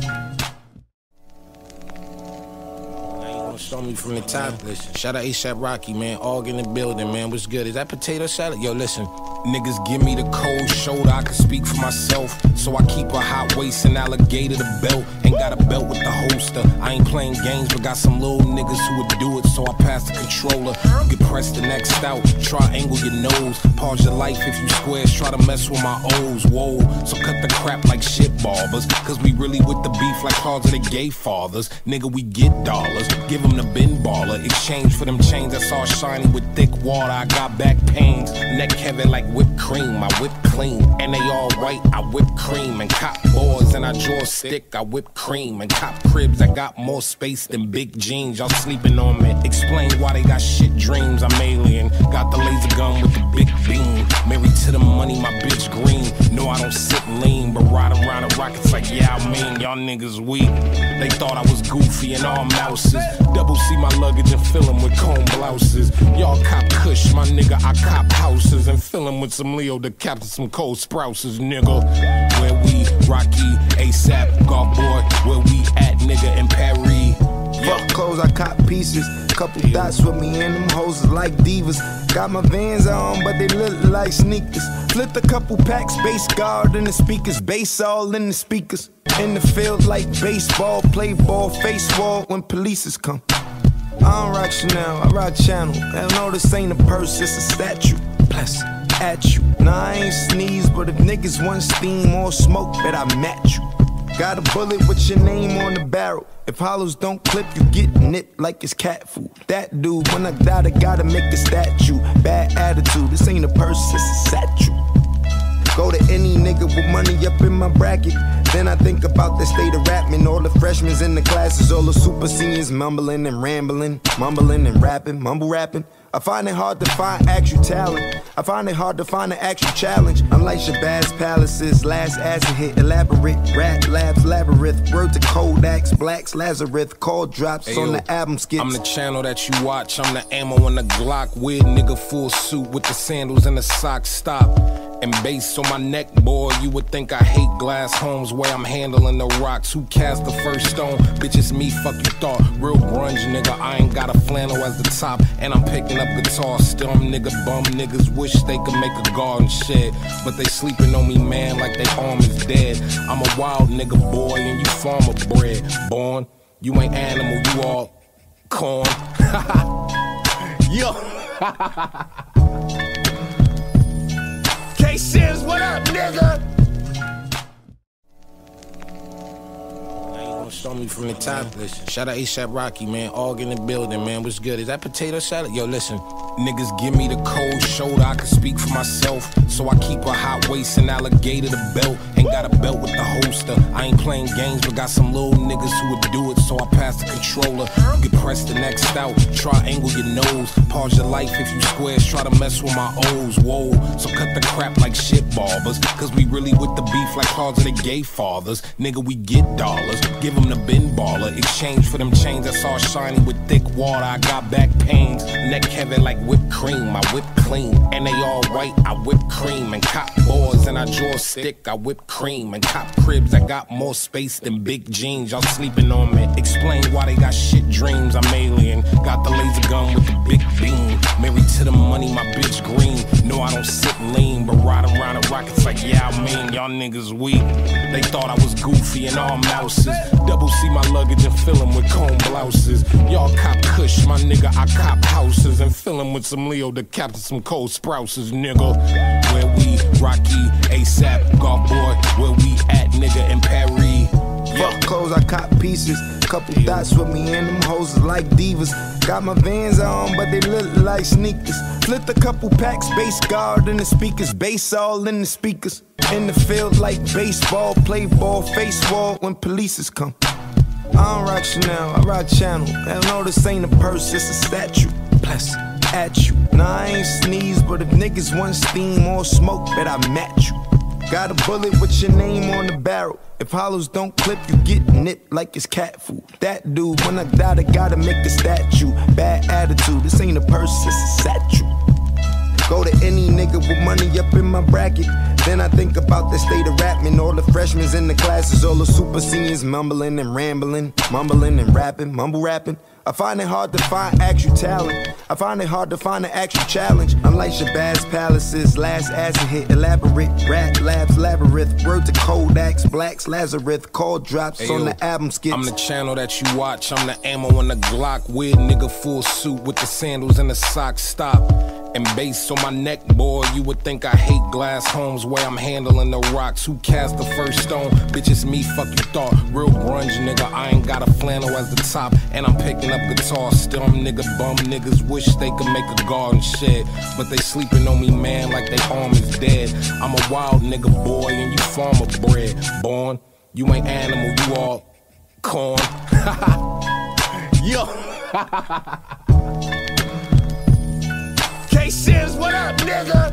Show me from the top. Listen, shout out A$AP Rocky, man. All in the building, man. What's good? Is that potato salad? Yo, listen. Niggas give me the cold shoulder, I can speak for myself. So I keep a hot waist and alligator the belt. Ain't got a belt with the holster. I ain't playing games, but got some little niggas who would do it, so I pass the controller. You can press the next out, triangle your nose. Pause your life if you squares, try to mess with my O's. Whoa, so cut the crap like shit barbers. Cause we really with the beef like cars of the gay fathers. Nigga, we get dollars, give them the bin baller. Exchange for them chains that's all shiny with thick water. I got back pains, neck heavy like whipped cream. I whip clean, and they all white. I whip cream and cop boards, and I draw a stick. I whip cream and cop cribs. I got more space than big jeans. Y'all sleeping on me. Explain why they got shit dreams. I'm alien. Got the laser gun with the big beam. Married to the money, my bitch green. No, I don't sit lean, but ride around the rockets like yeah, I mean y'all niggas weak. They thought I was goofy and all mouses. Double C my luggage and fill them with comb blouses. Y'all cop kush, my nigga, I cop houses and fill them with some Leo to capture some cold sprouses, nigga. Where we, Rocky, A$AP, golf boy, where we at, nigga, in Paris. Fuck clothes, I cop pieces. Couple dots with me and them hoes is like divas. Got my Vans on, but they look like sneakers. Flipped a couple packs, bass guard in the speakers. Bass all in the speakers. In the field like baseball, play ball, face wall when polices come. I don't rock Chanel, I rock Channel. Hell no, this ain't a purse, it's a statue. Bless at you. Nah, I ain't sneeze, but if niggas want steam or smoke, bet I match you. Got a bullet with your name on the barrel. If hollows don't clip, you get nipped like it's cat food. That dude, when I die, I gotta make a statue. Bad attitude, this ain't a purse, it's a statue. Go to any nigga with money up in my bracket. Then I think about the state of rapping. All the freshmen in the classes, all the super seniors mumbling and rambling, mumbling and rapping, mumble rapping. I find it hard to find actual talent. I find it hard to find an actual challenge. Unlike Shabazz Palaces, last acid hit, elaborate rap labs, labyrinth. Word to Kodaks, Blacks, Lazarus, call drops Hey, on yo, the album skits. I'm the channel that you watch. I'm the ammo on the Glock. Weird nigga, full suit with the sandals and the socks. Stop. And bass on my neck, boy, you would think I hate glass homes where I'm handling the rocks. Who cast the first stone? Bitch, it's me, fuck you thought. Real grunge, nigga, I ain't got a flannel as the top. And I'm picking up guitar, still I'm nigga bum. Niggas wish they could make a garden shed, but they sleeping on me, man, like they arm is dead. I'm a wild nigga, boy, and you farmer bred. Born, you ain't animal, you all corn. Yo. K-Sims, what up, nigga? Now you gonna show me from the top. Listen, shout out ASAP Rocky, man. All in the building, man. What's good? Is that potato salad? Yo, listen. Niggas give me the cold shoulder, I can speak for myself. So I keep a hot waist and alligator the belt. Ain't got a belt with the holster. I ain't playing games, but got some little niggas who would do it, so I pass the controller. You can press the next out, triangle your nose. Pause your life if you squares, try to mess with my O's. Whoa, so cut the crap like shit barbers. Cause we really with the beef like cars of the gay fathers. Nigga, we get dollars, give them the bin baller. Exchange for them chains that's all shiny with thick water. I got back pains, neck heavy like whipped cream. I whip clean, and they all white. I whip cream and cop boards, and I draw a stick. I whip cream and cop cribs. I got more space than big jeans. Y'all sleeping on me. Explain why they got shit dreams. I'm alien. Got the laser gun with the big beam. Married to the money, my bitch green. No, I don't sit lean, but ride around the rockets like yeah, I mean y'all niggas weak. They thought I was goofy and all mouses. Double C my luggage and fill them with comb blouses. Y'all cop kush, my nigga. I cop houses and fill them with some Leo to capture some cold sprouses, nigga. Where we Rocky, ASAP, golf boy. Where we at, nigga, in Paris. Fuck clothes, I cop pieces. Couple dots with me and them hoes is like divas. Got my Vans on, but they look like sneakers. Flipped a couple packs, bass guard in the speakers. Bass all in the speakers. In the field like baseball, play ball, face wall when polices come. I don't rock Chanel, I rock Channel. Hell no, this ain't a purse, it's a statue. Bless at you. Nah, I ain't sneeze, but if niggas want steam or smoke, bet I match you. Got a bullet with your name on the barrel. If hollows don't clip, you get nipped like it's cat food. That dude, when I die, I gotta make a statue. Bad attitude, this ain't a purse, it's a statue. Go to any nigga with money up in my bracket. Then I think about the state of rapping. All the freshmen in the classes, all the super seniors mumbling and rambling, mumbling and rapping, mumble rapping. I find it hard to find actual talent. I find it hard to find an actual challenge. Unlike Shabazz Palaces, last acid hit, elaborate rap labs, labyrinth. Word to Kodaks, Blacks, Lazarus, call drops Hey, on yo, the album skits. I'm the channel that you watch. I'm the ammo on the Glock. Weird nigga, full suit with the sandals and the socks. Stop. And bass on my neck, boy, you would think I hate glass homes where I'm handling the rocks. Who cast the first stone? Bitch, it's me, fuck you thought. Real grunge, nigga, I ain't got a flannel as the top. And I'm picking up guitar, still I'm nigga bum. Niggas wish they could make a garden shed, but they sleeping on me, man, like they arm is dead. I'm a wild nigga, boy, and you farmer bred. Born, you ain't animal, you all corn. Yo. K-Sims, what up, nigga?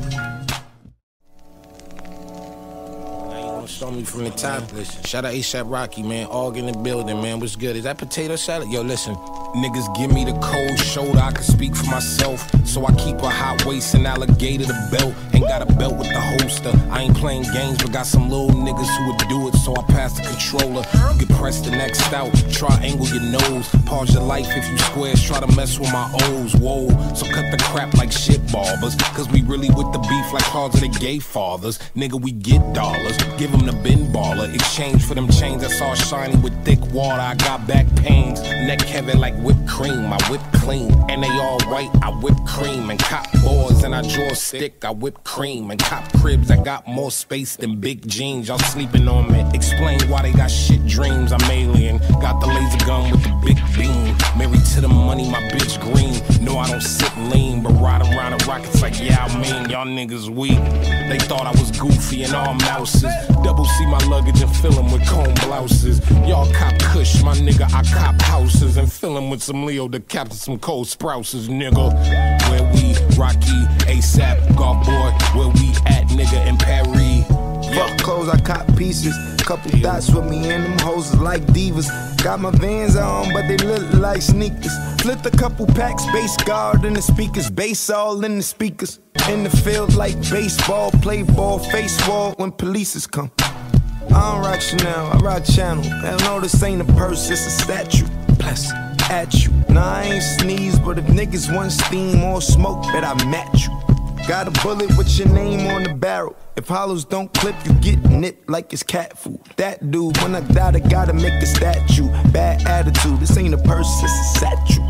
Now you gonna show me from the top. Listen, shout out ASAP Rocky, man. All in the building, man. What's good? Is that potato salad? Yo, listen. Niggas give me the cold shoulder, I can speak for myself. So I keep a hot waist and alligator the belt. Ain't got a belt with the holster. I ain't playing games, but got some little niggas who would do it, so I pass the controller. You can press the next out, triangle your nose. Pause your life if you squares, try to mess with my O's. Whoa, so cut the crap like shit barbers. Cause we really with the beef like cards of the gay fathers. Nigga, we get dollars, give them the bin baller. Exchange for them chains that's all shiny with thick water. I got back pains, neck heavy like whipped cream. I whip clean, and they all white, I whip cream. And cop boards and I draw a stick, I whip cream. And cop cribs, I got more space than big jeans. Y'all sleeping on me, explain why they got shit dreams. I'm alien, got the laser gun with the big beam. Married to the money, my bitch green. No, I don't sit lean, but ride around the rockets like yeah, I mean, y'all niggas weak. They thought I was goofy and all mouses. Double C my luggage and fill them with comb blouses. Y'all cop kush, my nigga, I cop houses. And fill them with some Leo, the captain, some cold sprouses, nigga. Where we, Rocky, ASAP, golf boy, where we at, nigga, in Paris. Fuck clothes, I cop pieces. Couple yeah. dots with me and them hoes is like divas. Got my Vans on, but they look like sneakers. Flipped a couple packs, bass guard in the speakers. Bass all in the speakers. In the field like baseball, play ball, face wall when polices come. I don't rock Chanel, I rock Channel. Hell no, this ain't a purse, it's a statue. Bless at you. Nah, I ain't sneeze, but if niggas want steam or smoke, bet I match you. Got a bullet with your name on the barrel. If hollows don't clip, you get nipped like it's cat food. That dude, when I die, I gotta make a statue. Bad attitude, this ain't a purse, it's a statue.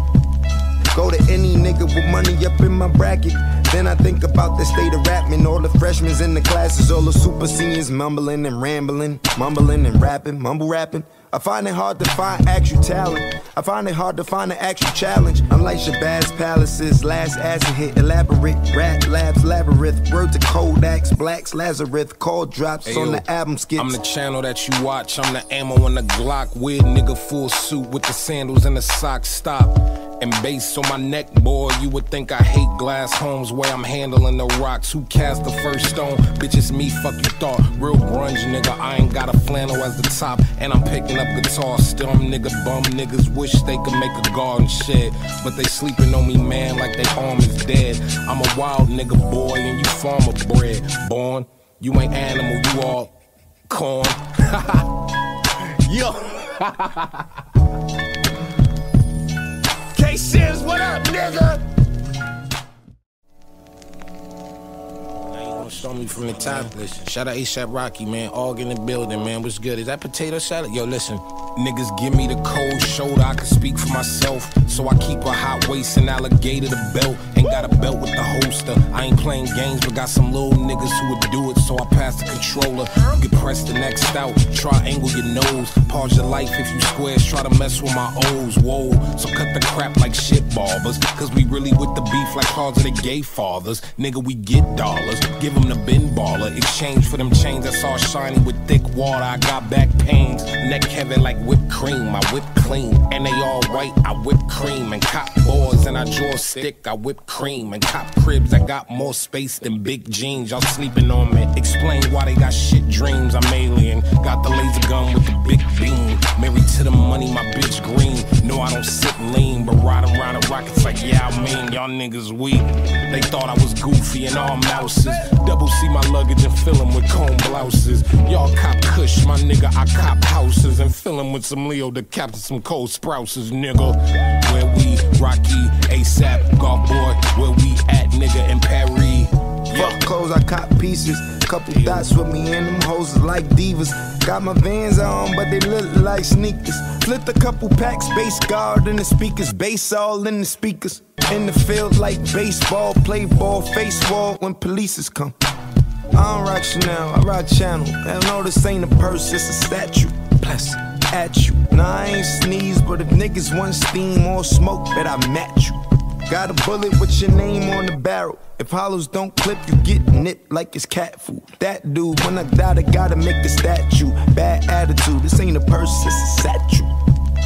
Go to any nigga with money up in my bracket. Then I think about the state of rapping. All the freshmen in the classes, all the super seniors mumbling and rambling, mumbling and rapping, mumble rapping. I find it hard to find actual talent. I find it hard to find an actual challenge. Unlike Shabazz Palaces, last acid hit, elaborate rap labs, labyrinth. Word to Kodaks, Blacks, Lazarus, call drops hey, on yo, the album skits. I'm the channel that you watch, I'm the ammo on the Glock. Weird nigga full suit with the sandals and the socks, stop. And bass on my neck, boy, you would think I hate glass homes. Where I'm handling the rocks, who cast the first stone? Bitch, it's me, fuck you thought. Real grunge, nigga, I ain't got a flannel as the top. And I'm picking up guitar, still I'm nigga bum. Niggas wish they could make a garden shed, but they sleeping on me, man, like they arm is dead. I'm a wild nigga, boy, and you farmer bred. Born, you ain't animal, you all corn. Yo. K-Sims, what up, nigga? Show me from the top. Listen, shout out ASAP Rocky, man. All in the building, man. What's good? Is that potato salad? Yo, listen. Niggas give me the cold shoulder, I can speak for myself. So I keep a hot waist and alligator the belt. Ain't got a belt with the holster. I ain't playing games, but got some little niggas who would do it, so I pass the controller. You can press the next out, triangle your nose. Pause your life if you squares, try to mess with my O's. Whoa, so cut the crap like shit barbers. Cause we really with the beef like cards of the gay fathers. Nigga, we get dollars, give them the bin baller. Exchange for them chains that's all shiny with thick water. I got back pains, neck heavy like whipped cream. I whip clean, and they all white, I whip cream. And cop boards and I draw a stick, I whip cream. And cop cribs, I got more space than big jeans. Y'all sleeping on me, explain why they got shit dreams. I'm alien, got the laser gun with the big beam. Married to the money, my bitch green. No, I don't sit lean, but ride around the rockets like yeah, I mean, y'all niggas weak. They thought I was goofy and all mouses. Double C my luggage and fill them with comb blouses. Y'all cop kush, my nigga, I cop houses. And fill them with some Leo, the captain, some cold sprouses, nigga. Where we, Rocky, ASAP, golf boy, where we at, nigga, in Paris. Fuck clothes, I cop pieces. Couple yeah. dots with me and them hoes is like divas. Got my Vans on, but they look like sneakers. Flipped a couple packs, bass guard in the speakers. Bass all in the speakers. In the field like baseball, play ball, face wall when polices come. I don't rock Chanel, I rock Channel. Hell no, this ain't a purse, it's a statue. Bless at you. Nah, I ain't sneeze, but if niggas want steam or smoke, bet I match you. Got a bullet with your name on the barrel. If hollows don't clip, you get nipped like it's cat food. That dude, when I die, I gotta make a statue. Bad attitude, this ain't a purse, it's a statue.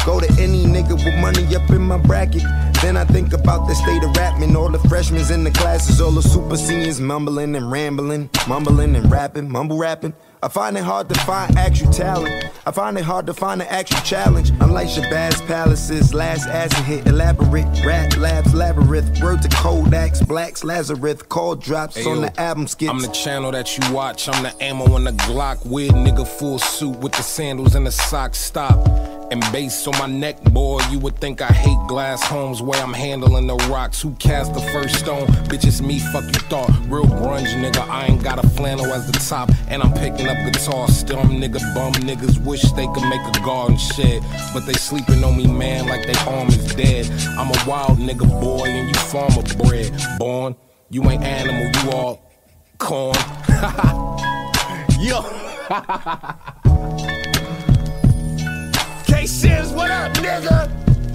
Go to any nigga with money up in my bracket. Then I think about the state of rapping. All the freshmen in the classes, all the super seniors mumbling and rambling, mumbling and rapping, mumble rapping. I find it hard to find actual talent. I find it hard to find an actual challenge. Unlike Shabazz Palace's last acid hit, elaborate rap labs labyrinth. Word to Kodak's Blacks Lazarus. Call drops hey, on yo, the album skits. I'm the channel that you watch. I'm the ammo on the Glock. Weird nigga full suit with the sandals and the socks. Stop. And bass on my neck, boy, you would think I hate glass homes where I'm handling the rocks. Who cast the first stone? Bitch, it's me, fuck you thought. Real grunge, nigga, I ain't got a flannel as the top. And I'm picking up guitar, still I'm nigga bum. Niggas wish they could make a garden shed, but they sleeping on me, man, like they arm is dead. I'm a wild nigga, boy, and you farmer bred. Born, you ain't animal, you all corn. Yo. K-Sims, what up, nigga?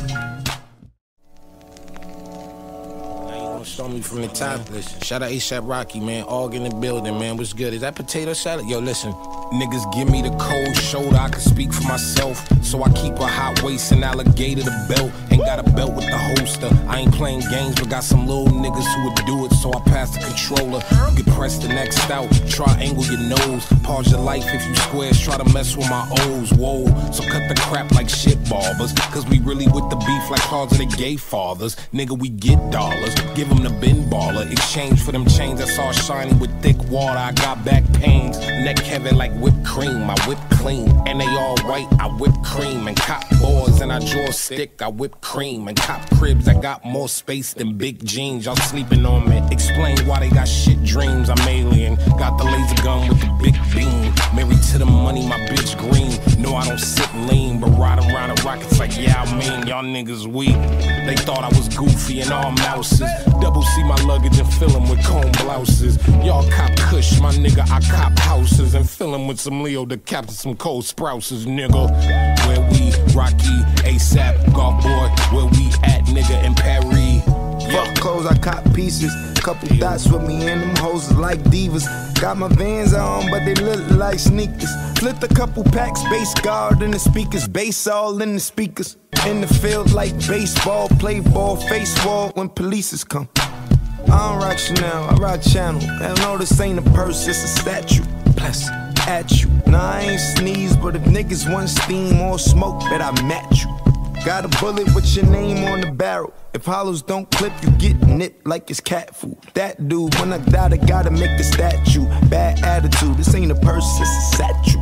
Now you gonna show me from the top. Listen, shout out A$AP Rocky, man. AWGE in the building, man. What's good? Is that potato salad? Yo, listen. Niggas give me the cold shoulder, I can speak for myself. So I keep a hot waist and alligator the belt. Ain't got a belt with the holster. I ain't playing games, but got some little niggas who would do it, so I pass the controller. You can press the next out, triangle your nose. Pause your life if you squares, try to mess with my O's. Whoa, so cut the crap like shit barbers. Cause we really with the beef like Closeted Gay Fathers. Nigga, we get dollars, give them the bin baller. Exchange for them chains that's all shiny with thick water. I got back pains, neck heavy like whipped cream, I whip clean. And they all white, I whip cream. And cop boards and I draw a stick, I whip cream. And cop cribs, I got more space than big jeans. Y'all sleeping on me, explain why they got shit dreams. I'm alien, got the laser gun with the big beam. Married to the money, my bitch green. No, I don't sit lean, but riding around the rockets like, yeah, I mean, y'all niggas weak. They thought I was goofy and all mouses. Double C my luggage and fill them with comb blouses. Y'all cop kush, my nigga, I cop houses. And fill them with some Leo to capture some cold sprouses, nigga. Where we, Rocky, A$AP, golf boy, where we at, nigga, in Paris. Fuck clothes, I cop pieces. Couple dots with me and them hoes is like divas. Got my Vans on, but they look like sneakers. Flipped a couple packs, bass guard in the speakers. Bass all in the speakers. In the field like baseball, play ball, face wall when polices come. I don't rock Chanel, I rock Channel. Hell no, this ain't a purse, it's a statue. Bless at you. Nah, I ain't sneeze, but if niggas want steam or smoke, bet I match you. Got a bullet with your name on the barrel. If hollows don't clip, you get nipped like it's cat food. That dude, when I die, I gotta make a statue. Bad attitude, this ain't a purse, it's a statue.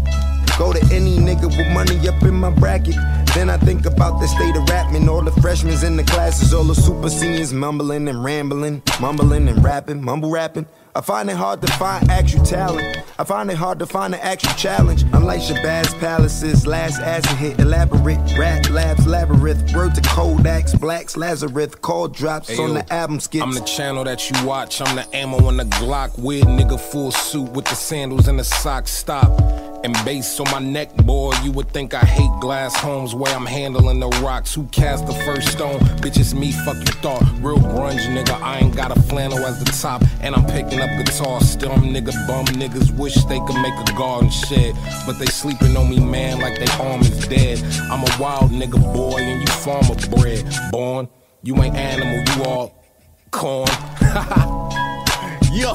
Go to any nigga with money up in my bracket. Then I think about the state of rapping. All the freshmen in the classes, all the super seniors mumbling and rambling, mumbling and rapping, mumble rapping. I find it hard to find actual talent. I find it hard to find an actual challenge. Unlike Shabazz Palace's last acid hit, elaborate rap labs labyrinth. Word to Kodak's Blacks Lazarus. Call drops hey, on yo, the album skits. I'm the channel that you watch. I'm the ammo on the Glock. Weird nigga full suit with the sandals and the socks. Stop. And bass on my neck, boy, you would think I hate glass homes where I'm handling the rocks. Who cast the first stone? Bitch, it's me, fuck you thought. Real grunge, nigga, I ain't got a flannel as the top. And I'm picking up guitar, still I'm nigga bum. Niggas wish they could make a garden shed, but they sleeping on me, man, like they arm is dead. I'm a wild nigga, boy, and you farmer bred. Born, you ain't animal, you all corn. Yo.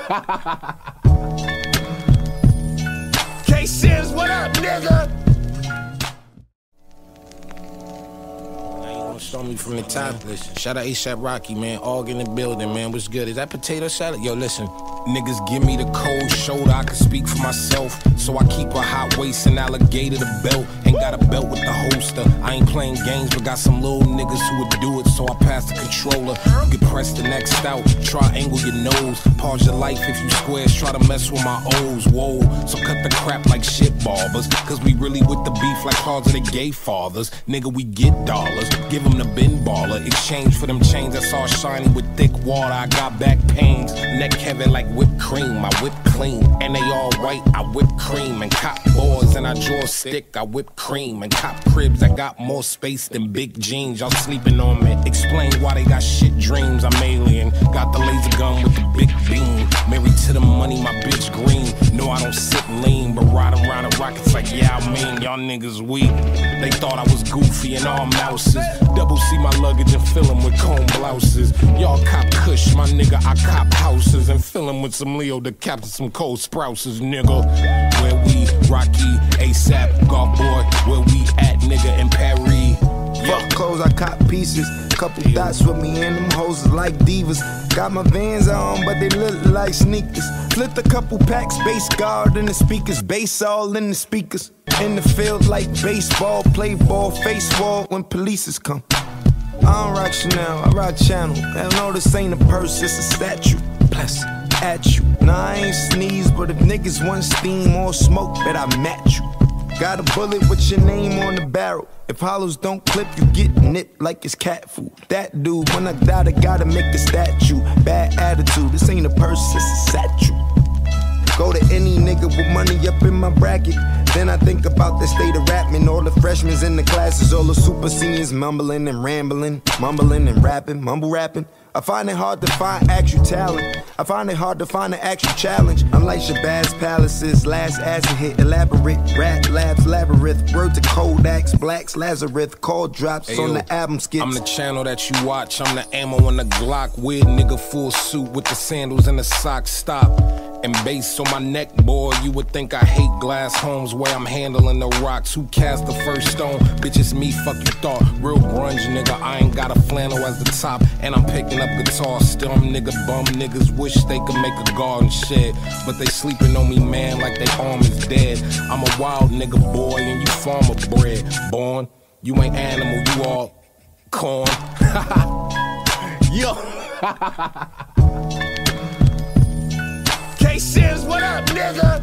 K-Sims, what up, nigga? Now you gonna show me from the top. Listen, shout out A$AP Rocky, man. AWGE in the building, man. What's good? Is that potato salad? Yo, listen. Niggas give me the cold shoulder, I can speak for myself. So I keep a hot waist and alligator the belt. Ain't got a belt with the holster. I ain't playing games, but got some little niggas who would do it, so I pass the controller. You can press the next out, triangle your nose. Pause your life if you squares, try to mess with my O's. Whoa, so cut the crap like shit barbers. Cause we really with the beef like Closeted Gay Fathers. Nigga, we get dollars, give them the bin baller. Exchange for them chains that's all shiny with thick water. I got back pains, neck heavy like whipped cream, I whip clean. And they all white, I whip cream. And cop boards and I draw a stick, I whip cream. And cop cribs, I got more space than big jeans. Y'all sleeping on me, explain why they got shit dreams. I'm alien, alien. Got the laser gun with the big beam. Married to the money, my bitch green. No, I don't sit lean, but riding around the rockets like, yeah, I mean, y'all niggas weak. They thought I was goofy and all mouses. Double C my luggage and fill them with comb blouses. Y'all cop kush, my nigga, I cop houses. And fill them with some Leo to captain some cold sprouses, nigga. Where we, Rocky, ASAP, golf boy, where we at, nigga, in Paris. Fuck clothes, I cop pieces. Couple dots with me and them hoes is like divas. Got my Vans on, but they look like sneakers. Flipped a couple packs, bass guard in the speakers. Bass all in the speakers. In the field like baseball, play ball, face wall when polices come. I don't rock Chanel, I rock Channel. Hell no, this ain't a purse, it's a statue. Bless at you. Nah, I ain't sneeze, but if niggas want steam or smoke, bet I match you. Got a bullet with your name on the barrel. If hollows don't clip, you get nipped like it's cat food. That dude, when I die, I gotta make a statue. Bad attitude, this ain't a purse, it's a statue. Go to any nigga with money up in my bracket. Then I think about the state of rapping. All the freshmen in the classes, all the super seniors mumbling and rambling, mumbling and rapping, mumble rapping. I find it hard to find actual talent. I find it hard to find an actual challenge. I'm like Shabazz Palace's last acid hit. Elaborate rap labs, labyrinth. Word to Kodak's, Blacks, Lazarus. Call drops hey, on yo, the album skits. I'm the channel that you watch. I'm the ammo on the Glock. Weird nigga full suit with the sandals and the socks. Stop. And bass on my neck, boy, you would think I hate glass homes where I'm handling the rocks. Who cast the first stone? Bitch, it's me, fuck you thought. Real grunge, nigga, I ain't got a flannel as the top. And I'm picking up guitar, still I'm nigga bum. Niggas wish they could make a garden shed, but they sleeping on me, man, like they arm is dead. I'm a wild nigga, boy, and you farmer bred. Born, you ain't animal, you all corn. Yo. K-Sims, what up, nigga?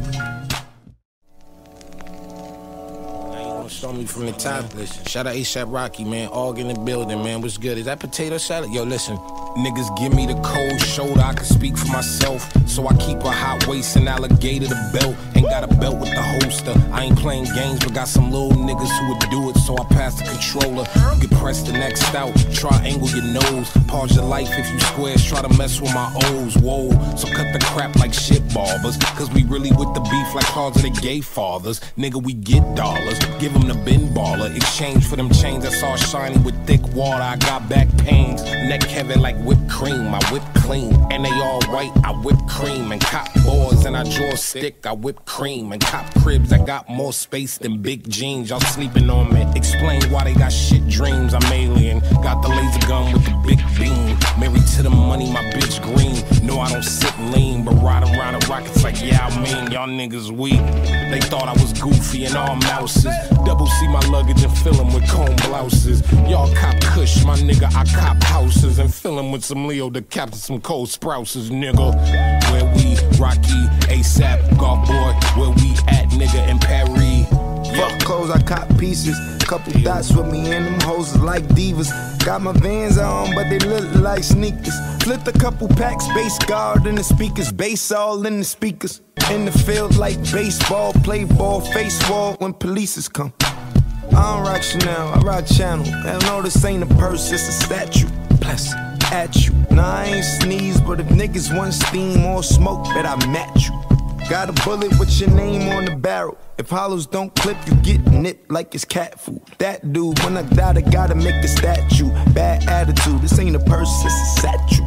Show me from the top. Listen, shout out ASAP Rocky, man. All in the building, man. What's good? Is that potato salad? Yo, listen. Niggas give me the cold shoulder, I can speak for myself. So I keep a hot waist and alligator the belt. Ain't got a belt with the holster. I ain't playing games, but got some little niggas who would do it. So I pass the controller. You can press the next out. Triangle your nose. Pause your life if you squares. Try to mess with my O's. Whoa. So cut the crap like shit barbers. Cause we really with the beef like cars of the gay fathers. Nigga, we get dollars. Give them the bin baller. Exchange for them chains that's all shiny with thick water. I got back pains. Neck heavy like whipped cream. I whip clean. And they all white. I whip cream. And cop boards and I draw a stick. I whip cream. And cop cribs. I got more space than big jeans. Y'all sleeping on me. Explain why they got shit dreams. I'm alien. Got the laser gun with the big beam. Married to the money, my bitch green. No, I don't sit lean, but ride around the rockets like, yeah, I mean, y'all niggas weak. They thought I was goofy and all mouses. Double C my luggage and fill them with comb blouses. Y'all cop kush, my nigga, I cop houses. And fill them with some Leo to captain some cold sprouses, nigga. Where we, Rocky, ASAP, golf boy, where we at, nigga, in Paris. Fuck clothes, I cop pieces. Couple dots with me and them hoes is like divas. Got my Vans on, but they look like sneakers. Flipped a couple packs, bass guard in the speakers. Bass all in the speakers. In the field like baseball, play ball, face wall when polices come. I don't rock Chanel, I rock Channel. Hell no, this ain't a purse, it's a statue. Bless at you. Nah, I ain't sneeze, but if niggas want steam or smoke, bet I match you. Got a bullet with your name on the barrel. If hollows don't clip, you get nipped like it's cat food. That dude, when I die, I gotta make a statue. Bad attitude, this ain't a purse, it's a statue.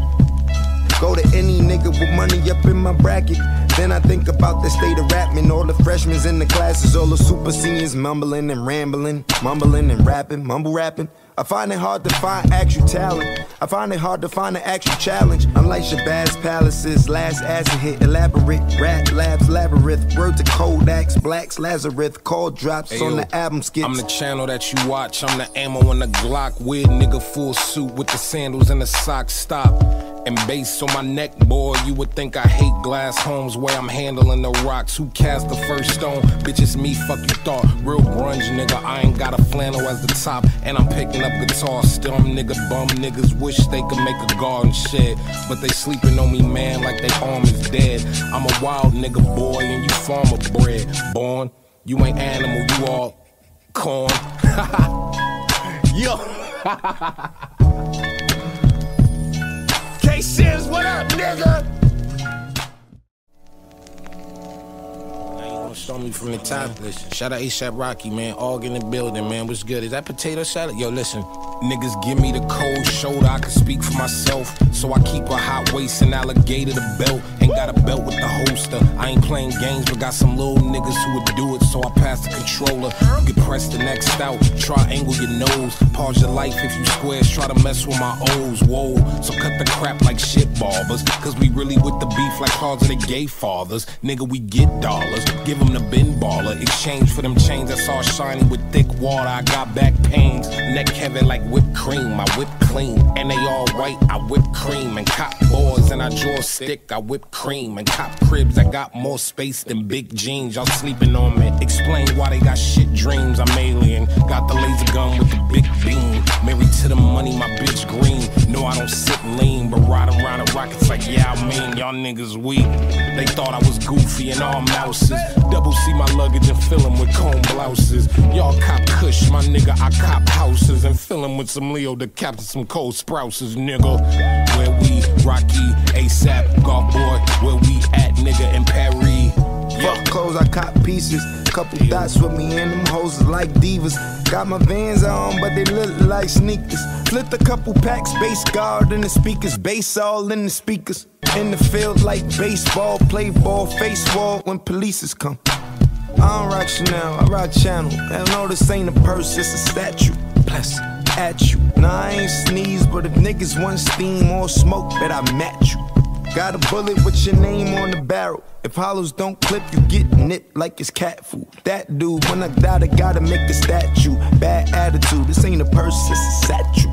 Go to any nigga with money up in my bracket. Then I think about the state of rapping. All the freshmen in the classes, all the super seniors mumbling and rambling, mumbling and rapping, mumble rapping. I find it hard to find actual talent. I find it hard to find an actual challenge. I'm like Shabazz Palace's last acid hit. Elaborate rap labs, labyrinth. Word to Kodak's, Blacks, Lazarus. Call drops hey, on yo, the album skits. I'm the channel that you watch. I'm the ammo on the Glock. Weird nigga full suit with the sandals and the socks. Stop. And bass on my neck, boy, you would think I hate glass homes where I'm handling the rocks. Who cast the first stone? Bitch, it's me, fuck you thought. Real grunge, nigga, I ain't got a flannel as the top. And I'm picking up guitar, still I'm nigga bum. Niggas wish they could make a garden shed, but they sleeping on me, man, like they arm is dead. I'm a wild nigga, boy, and you farmer bred. Born, you ain't animal, you all corn. Yo. nigga? Show me from the top. Listen, shout out ASAP Rocky, man. All in the building, man. What's good? Is that potato salad? Yo, listen. Niggas give me the cold shoulder, I can speak for myself. So I keep a hot waist and alligator the belt. Ain't got a belt with the holster. I ain't playing games, but got some little niggas who would do it, so I pass the controller. You can press the next out, triangle your nose. Pause your life if you squares, try to mess with my O's. Whoa, so cut the crap like shit barbers. Cause we really with the beef like cars of the gay fathers. Nigga, we get dollars, give them the bin baller. Exchange for them chains that's all shiny with thick water. I got back pains, neck heavy like whipped cream. I whip clean, and they all white. I whip cream and cop boards, and I draw a stick. I whip cream and cop cribs. I got more space than big jeans. Y'all sleeping on me. Explain why they got shit dreams. I'm alien. Got the laser gun with the big beam. Married to the money, my bitch green. No, I don't sit lean, but riding around the rockets like yeah, I mean y'all niggas weak. They thought I was goofy and all mouses. Double C my luggage and fill them with comb blouses. Y'all cop kush, my nigga, I cop houses and fill them with some Leo to capture some cold sprouses, nigga. Where we, Rocky, ASAP, golf boy, where we at, nigga, in Paris. Fuck clothes, I cop pieces. Couple dots with me and them hoes is like divas. Got my Vans on, but they look like sneakers. Flipped a couple packs, bass guard in the speakers. Bass all in the speakers. In the field like baseball, play ball, face wall when polices come. I don't rock Chanel, I rock Channel. Hell no, this ain't a purse, it's a statue. Bless at you. Nah, I ain't sneeze, but if niggas want steam or smoke, bet I match you. Got a bullet with your name on the barrel. If hollows don't clip, you get nipped like it's cat food. That dude, when I die, I gotta make a statue. Bad attitude, this ain't a purse, it's a statue.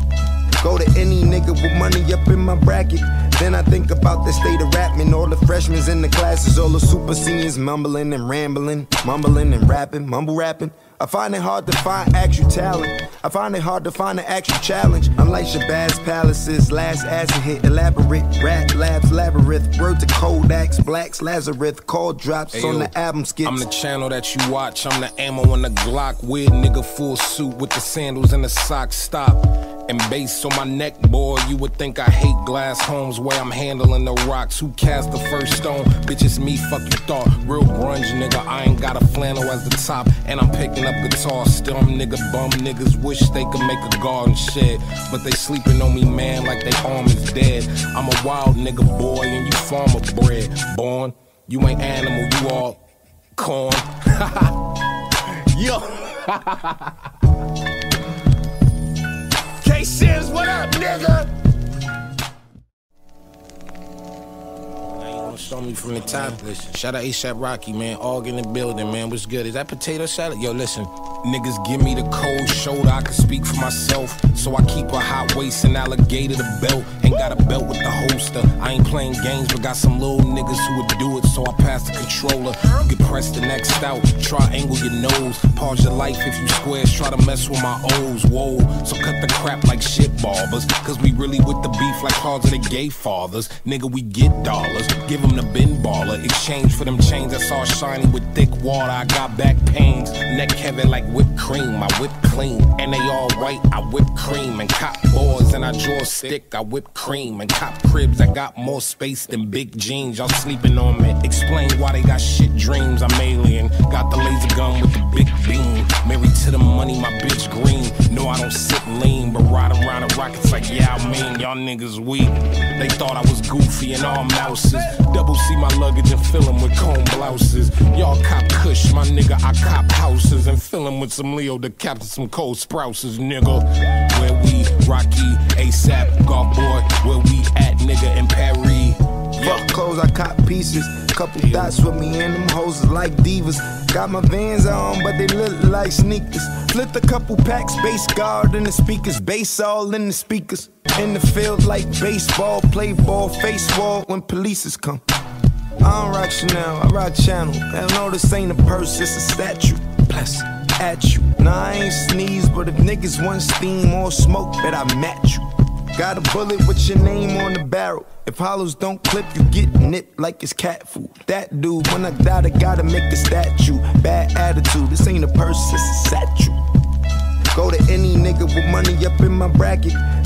Go to any nigga with money up in my bracket. Then I think about the state of rapping. All the freshmen in the classes, all the super seniors mumbling and rambling, mumbling and rapping, mumble rapping. I find it hard to find actual talent. I find it hard to find an actual challenge. Unlike Shabazz Palaces, last acid hit, elaborate rap labs, labyrinth. Word to Kodaks, Blacks, Lazarus, call drops hey, on yo, the album skits. I'm the channel that you watch. I'm the ammo on the Glock. Weird nigga, full suit with the sandals and the socks. Stop. And bass on my neck, boy, you would think I hate glass homes where I'm handling the rocks. Who cast the first stone? Bitch, it's me, fuck you thought. Real grunge, nigga, I ain't got a flannel as the top. And I'm picking up guitar, still I'm nigga bum. Niggas wish they could make a garden shed, but they sleeping on me, man, like they arm is dead. I'm a wild nigga, boy, and you farmer bred. Born, you ain't animal, you all corn. Yo. K-Sims, what up, nigga? Show me from the top. Listen, shout out ASAP Rocky, man. All in the building, man. What's good? Is that potato salad? Yo, listen. Niggas give me the cold shoulder, I can speak for myself. So I keep a hot waist and alligator the belt. Ain't got a belt with the holster. I ain't playing games, but got some little niggas who would do it, so I pass the controller. You can press the next out, triangle your nose. Pause your life if you squares, try to mess with my O's. Whoa, so cut the crap like shit barbers. Cause we really with the beef like cars of the gay fathers. Nigga, we get dollars, give them the bin baller. Exchange for them chains that's all shiny with thick water. I got back pains, neck heavy like whipped cream. I whip clean, and they all white. I whip cream and cop boards, and I draw a stick. I whip cream and cop cribs. I got more space than big jeans. Y'all sleeping on me. Explain why they got shit dreams. I'm alien. Got the laser gun with the big beam. Married to the money, my bitch green. No, I don't sit lean, but riding around the rockets like yeah, I mean y'all niggas weak. They thought I was goofy and all mouses. Double C my luggage and fill them with comb blouses. Y'all cop kush, my nigga, I cop houses and fill them with some Leo to capture some cold sprouses, nigga. Where we, Rocky, ASAP, golf boy, where we at, nigga, in Paris. Fuck clothes, I cop pieces. Couple dots with me and them hoes is like divas. Got my Vans on, but they look like sneakers. Flipped a couple packs, bass guard in the speakers. Bass all in the speakers. In the field like baseball, play ball, face wall when polices come. I don't rock Chanel, I rock Channel. Hell no, this ain't a purse, it's a statue. Bless at you. Nah, I ain't sneeze, but if niggas want steam or smoke, bet I match you. Got a bullet with your name on the barrel. If hollows don't clip, you get nipped like it's cat food. That dude, when I die, I gotta make a statue. Bad attitude, this ain't a purse, it's a statue. Go to any nigga with money up in my bracket.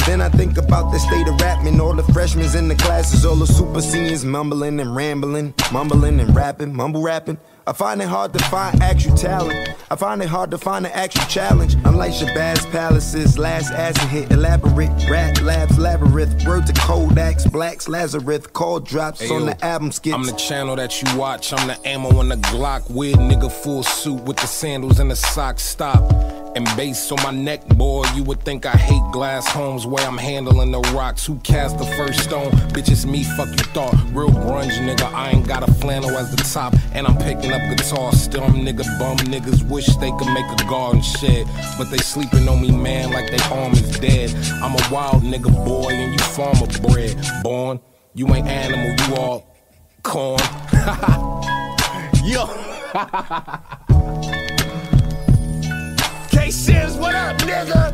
Then I think about the state of rap, man. All the freshmen in the classes, all the super seniors mumbling and rambling, mumbling and rapping, mumble rapping. I find it hard to find actual talent. I find it hard to find an actual challenge. Unlike Shabazz Palace's last acid hit, elaborate rat labs labyrinth. Word to Kodak's Blacks Lazarus. Call drops hey, on yo, the album skits. I'm the channel that you watch. I'm the ammo on the Glock. Weird nigga full suit with the sandals and the socks. Stop. And bass on my neck, boy, you would think I hate glass homes. Where I'm handling the rocks. Who cast the first stone? Bitch, it's me, fuck you thought. Real grunge, nigga, I ain't got a flannel as the top. And I'm picking up guitar. Still I'm nigga bum. Niggas wish they could make a garden shed, but they sleeping on me, man, like they arm is dead. I'm a wild nigga, boy, and you farmer bred. Born, you ain't animal, you all corn. Yo. K-Sims, what up, nigga?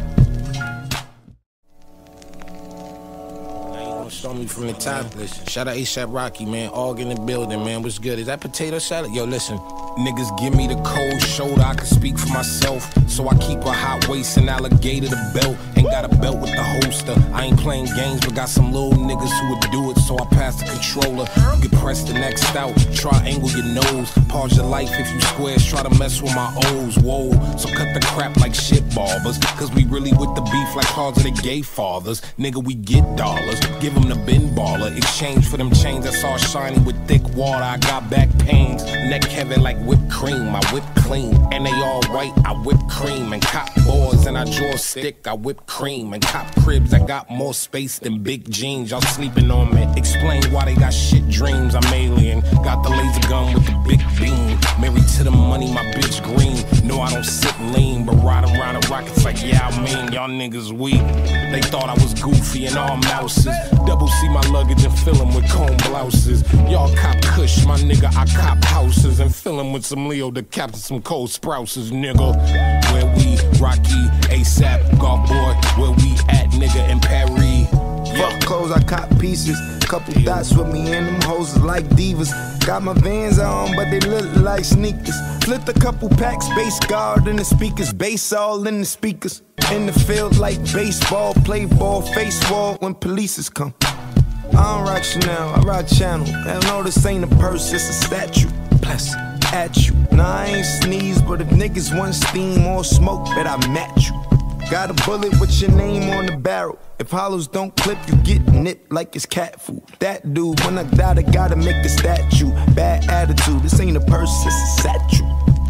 Show me from the top. Listen, shout out ASAP Rocky, man. AWGE in the building, man. What's good? Is that potato salad? Yo, listen. Niggas give me the cold shoulder, I can speak for myself. So I keep a hot waist and alligator the belt. Ain't got a belt with the holster. I ain't playing games, but got some little niggas who would do it. So I pass the controller. You can press the next out. Triangle your nose. Pause your life if you squares. Try to mess with my O's. Whoa. So cut the crap like shit barbers. Cause we really with the beef like cars of the gay fathers. Nigga, we get dollars. Give them the bin baller. Exchange for them chains that's all shiny with thick water. I got back pains. Neck heavy like whipped cream, I whip clean. And they all white, I whip cream. And cop boards and I draw a stick, I whip cream. And cop cribs, I got more space than big jeans. Y'all sleeping on me. Explain why they got shit dreams. I'm alien. Got the laser gun with the big beam. Married to the money, my bitch green. No, I don't sit lean, but ride around the rockets like, yeah, I mean, y'all niggas weak. They thought I was goofy and all mouses. Double see my luggage and fill them with comb blouses. Y'all cop kush, my nigga, I cop houses. And fill them with some Leo to capture some cold sprouses, nigga. Where we, Rocky, ASAP, golf boy, where we at, nigga, in Paris. Fuck clothes, I cop pieces. Couple dots with me and them hoes is like divas. Got my Vans on, but they look like sneakers. Flipped a couple packs, bass guard in the speakers. Bass all in the speakers. In the field like baseball, play ball, face wall when polices come. I don't rock Chanel, I rock Channel. Hell no, this ain't a purse, it's a statue. Bless at you. Nah, I ain't sneeze, but if niggas want steam or smoke, bet I match you. Got a bullet with your name on the barrel. If hollows don't clip, you get nipped like it's cat food. That dude, when I die, I gotta make a statue. Bad attitude, this ain't a purse, it's a statue.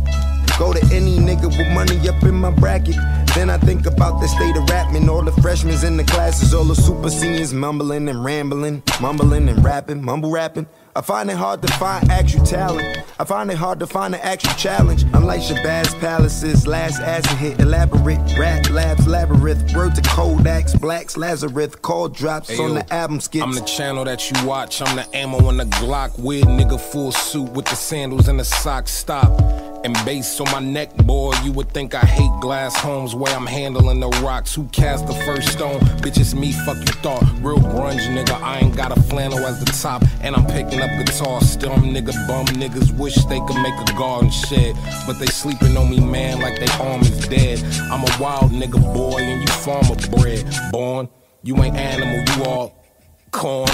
Go to any nigga with money up in my bracket. Then I think about the state of rap, man. All the freshmen in the classes, all the super seniors mumbling and rambling, mumbling and rapping, mumble rapping. I find it hard to find actual talent. I find it hard to find an actual challenge. Unlike Shabazz Palace's last acid hit, elaborate rat labs labyrinth. Word to Kodak's Blacks Lazarus. Call drops hey, on yo, the album skits. I'm the channel that you watch. I'm the ammo on the Glock. Weird nigga full suit with the sandals and the socks. Stop. And bass on my neck, boy, you would think I hate glass homes. Where I'm handling the rocks. Who cast the first stone? Bitch, it's me, fuck you thought. Real grunge, nigga, I ain't got a flannel as the top. And I'm picking up guitar. Still I'm nigga bum. Niggas wish they could make a garden shed, but they sleeping on me, man, like they arm is dead. I'm a wild nigga, boy, and you farmer bred. Born, you ain't animal, you all corn.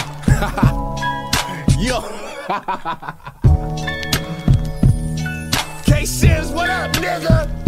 Yo. K-Sims, what up, nigga?